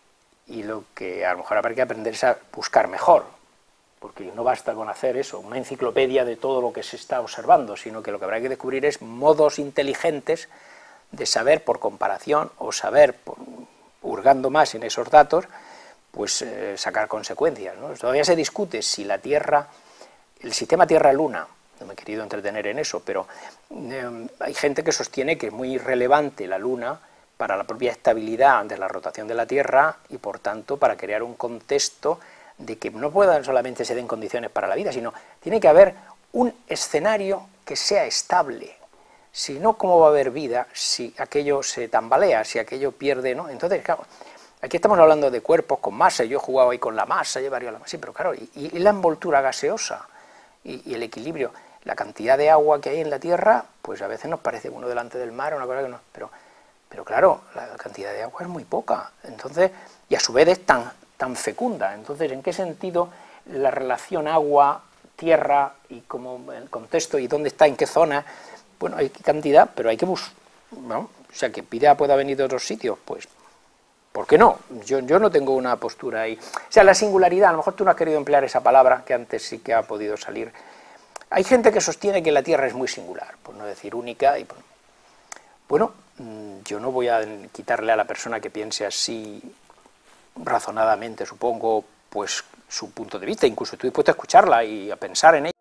y lo que a lo mejor habrá que aprender es a buscar mejor, porque no basta con hacer eso, una enciclopedia de todo lo que se está observando, sino que lo que habrá que descubrir es modos inteligentes de saber por comparación o saber, por, hurgando más en esos datos, pues eh, sacar consecuencias, ¿no? Todavía se discute si la Tierra, el sistema Tierra-Luna, no me he querido entretener en eso, pero eh, hay gente que sostiene que es muy relevante la Luna para la propia estabilidad de la rotación de la Tierra y, por tanto, para crear un contexto de que no puedan solamente se den condiciones para la vida, sino tiene que haber un escenario que sea estable. Si no, ¿cómo va a haber vida si aquello se tambalea, si aquello pierde, ¿no? Entonces, claro, aquí estamos hablando de cuerpos con masa, yo he jugado ahí con la masa, llevaría la masa, sí, pero claro, y, y la envoltura gaseosa y, y el equilibrio, la cantidad de agua que hay en la Tierra, pues a veces nos parece uno delante del mar, una cosa que no, pero... Pero claro, la cantidad de agua es muy poca, entonces, y a su vez es tan, tan fecunda. Entonces, ¿en qué sentido la relación agua-tierra y como el contexto y dónde está, en qué zona. Bueno, hay cantidad, pero hay que buscar, ¿no? O sea, que Pidea pueda venir de otros sitios, pues, ¿por qué no? Yo, yo no tengo una postura ahí. O sea, la singularidad, a lo mejor tú no has querido emplear esa palabra, que antes sí que ha podido salir. Hay gente que sostiene que la Tierra es muy singular, por no decir única, y bueno, yo no voy a quitarle a la persona que piense así razonadamente, supongo, pues su punto de vista, incluso estoy dispuesto a escucharla y a pensar en ella.